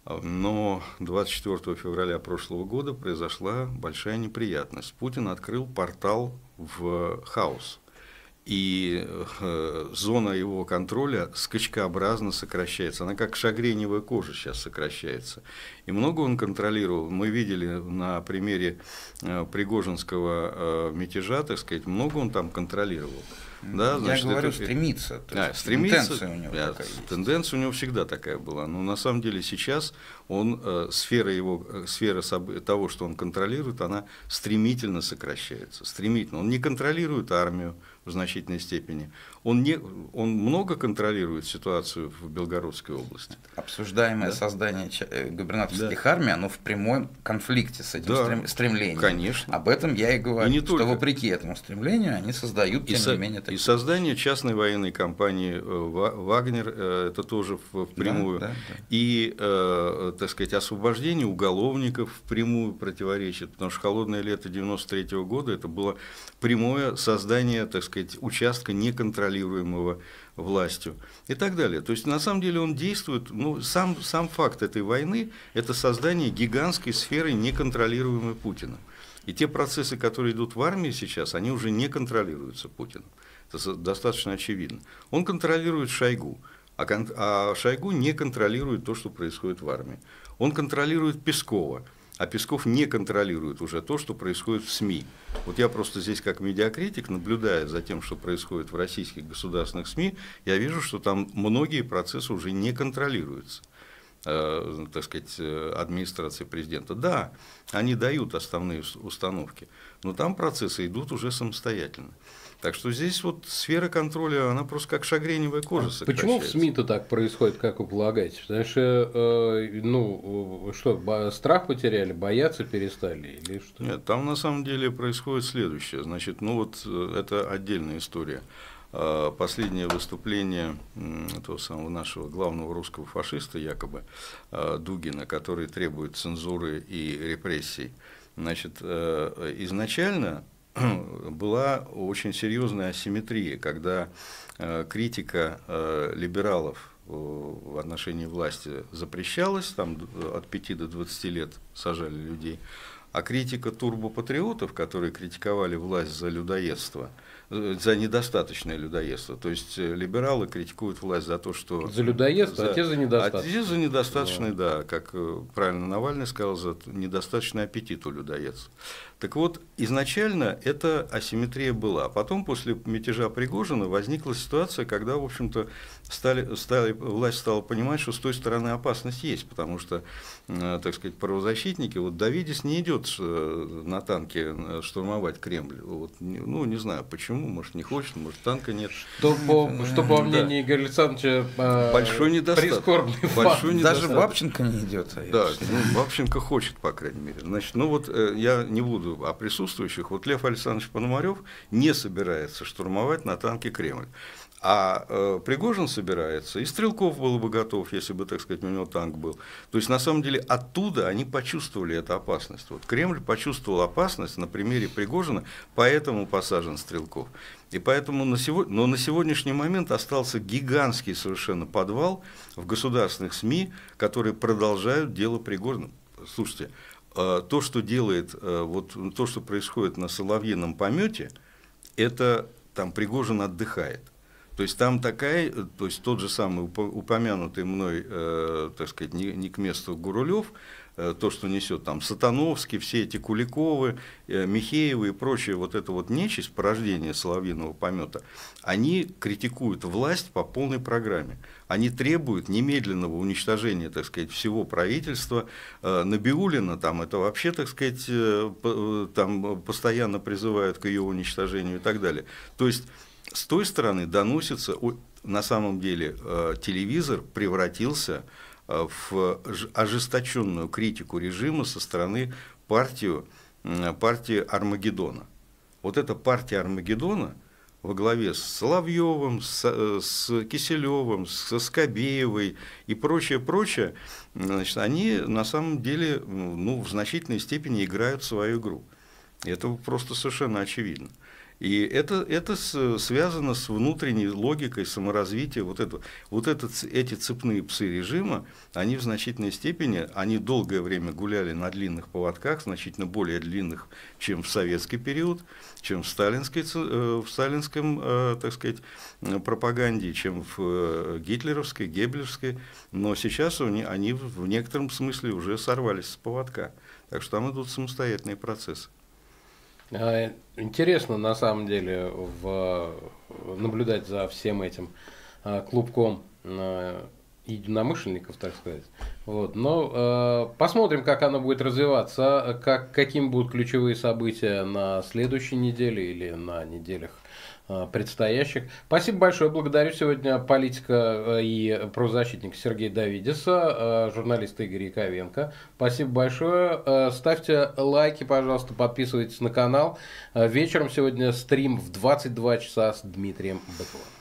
Но двадцать четвёртого февраля прошлого года произошла большая неприятность. Путин открыл портал в хаос, и э, зона его контроля скачкообразно сокращается. Она как шагреневая кожа сейчас сокращается. И много он контролировал. Мы видели на примере э, Пригожинского э, мятежа, так сказать, много он там контролировал. Да, значит, я говорю, это, стремится. То а, есть стремится. Тенденция у него Да, такая есть. Тенденция у него всегда такая была. Но на самом деле сейчас он, э, сфера, его, э, сфера того, что он контролирует, она стремительно сокращается. Стремительно. Он не контролирует армию в значительной степени. Он, не, он много контролирует ситуацию в Белгородской области. Обсуждаемое да? создание губернаторских да. армий, оно в прямом конфликте с этим да. стремлением. Конечно. Об этом я и говорю, и не что только. вопреки этому стремлению они создают, тем и не со, менее, такие. И создание частной военной компании «Вагнер», это тоже впрямую. Да, да, да. И, э, так сказать, освобождение уголовников впрямую противоречит, потому что холодное лето девяносто третьего года это было прямое создание, так сказать, участка неконтролируемого властью и так далее. То есть, на самом деле, он действует, ну, сам, сам факт этой войны – это создание гигантской сферы, неконтролируемой Путиным. И те процессы, которые идут в армии сейчас, они уже не контролируются Путиным. Это достаточно очевидно. Он контролирует Шойгу, а, кон, а Шойгу не контролирует то, что происходит в армии. Он контролирует Пескова, а Песков не контролирует уже то, что происходит в СМИ. Вот я просто здесь как медиакритик, наблюдая за тем, что происходит в российских государственных СМИ, я вижу, что там многие процессы уже не контролируются, э, так сказать, администрацией президента. Да, они дают основные установки, но там процессы идут уже самостоятельно. Так что здесь вот сфера контроля, она просто как шагреневая кожа сокращается. Почему в СМИ-то так происходит, как вы полагаете? Потому что, э, ну, что, страх потеряли, бояться перестали или что? Нет, там на самом деле происходит следующее. Значит, ну вот это отдельная история. Последнее выступление этого самого нашего главного русского фашиста, якобы, Дугина, который требует цензуры и репрессий. Значит, изначально была очень серьезная асимметрия, когда э, критика э, либералов э, в отношении власти запрещалась, там от пяти до двадцати лет сажали людей, а критика турбопатриотов, которые критиковали власть за людоедство, за недостаточное людоедство. То есть либералы критикуют власть за то, что... За людоедство, за... а те за недостаточное. А те за недостаточное, да. да, как правильно Навальный сказал, за недостаточный аппетит у людоедства. Так вот, изначально эта асимметрия была. Потом, после мятежа Пригожина, возникла ситуация, когда, в общем-то, стали, стали, власть стала понимать, что с той стороны опасность есть, потому что, так сказать, правозащитники, вот Давидис не идет на танке штурмовать Кремль. Вот, ну, не знаю почему. почему, может, не хочет, может, танка нет. Что по, что по мнению Игоря Александровича, э, большой недостаток. Прискорбный факт. Большой Даже недостаток. Бабченко не идет. А да, ну, Бабченко хочет, по крайней мере. Значит, ну вот э, я не буду о присутствующих. Вот Лев Александрович Пономарев не собирается штурмовать на танке Кремль. А э, Пригожин собирается, и Стрелков был бы готов, если бы, так сказать, у него танк был. То есть, на самом деле, оттуда они почувствовали эту опасность. Вот Кремль почувствовал опасность на примере Пригожина, поэтому посажен Стрелков. И поэтому на сегодня, но на сегодняшний момент остался гигантский совершенно подвал в государственных СМИ, которые продолжают дело Пригожина. Слушайте, э, то, что делает, э, вот то, что происходит на Соловьином помете, это там Пригожин отдыхает. То есть там такая, то есть тот же самый упомянутый мной, э, так сказать, не, не к месту Гурулев, э, то, что несет там Сатановский, все эти Куликовы, э, Михеевы и прочее, вот эта вот нечисть, порождение Соловьиного помета, они критикуют власть по полной программе. Они требуют немедленного уничтожения, так сказать, всего правительства. Э, Набиуллина там это вообще, так сказать, э, по, там постоянно призывают к ее уничтожению и так далее. То есть с той стороны доносится, на самом деле, телевизор превратился в ожесточенную критику режима со стороны партии, партии Армагеддона. Вот эта партия Армагеддона во главе с Соловьевым, с, с Киселевым, со Скобеевой и прочее, прочее, значит, они на самом деле, ну, в значительной степени играют свою игру. Это просто совершенно очевидно. И это, это связано с внутренней логикой саморазвития. Вот, это, вот это, эти цепные псы режима, они в значительной степени, они долгое время гуляли на длинных поводках, значительно более длинных, чем в советский период, чем в сталинской, в сталинском, так сказать, пропаганде, чем в гитлеровской, геббельевской. Но сейчас они, они в некотором смысле уже сорвались с поводка. Так что там идут самостоятельные процессы. Интересно, на самом деле, в, наблюдать за всем этим клубком единомышленников, так сказать. Вот. Но э, посмотрим, как оно будет развиваться, как, какими будут ключевые события на следующей неделе или на неделях предстоящих. Спасибо большое. Благодарю сегодня политика и правозащитника Сергея Давидеса, журналиста Игоря Яковенко. Спасибо большое. Ставьте лайки, пожалуйста, подписывайтесь на канал. Вечером сегодня стрим в двадцать два часа с Дмитрием Быковым.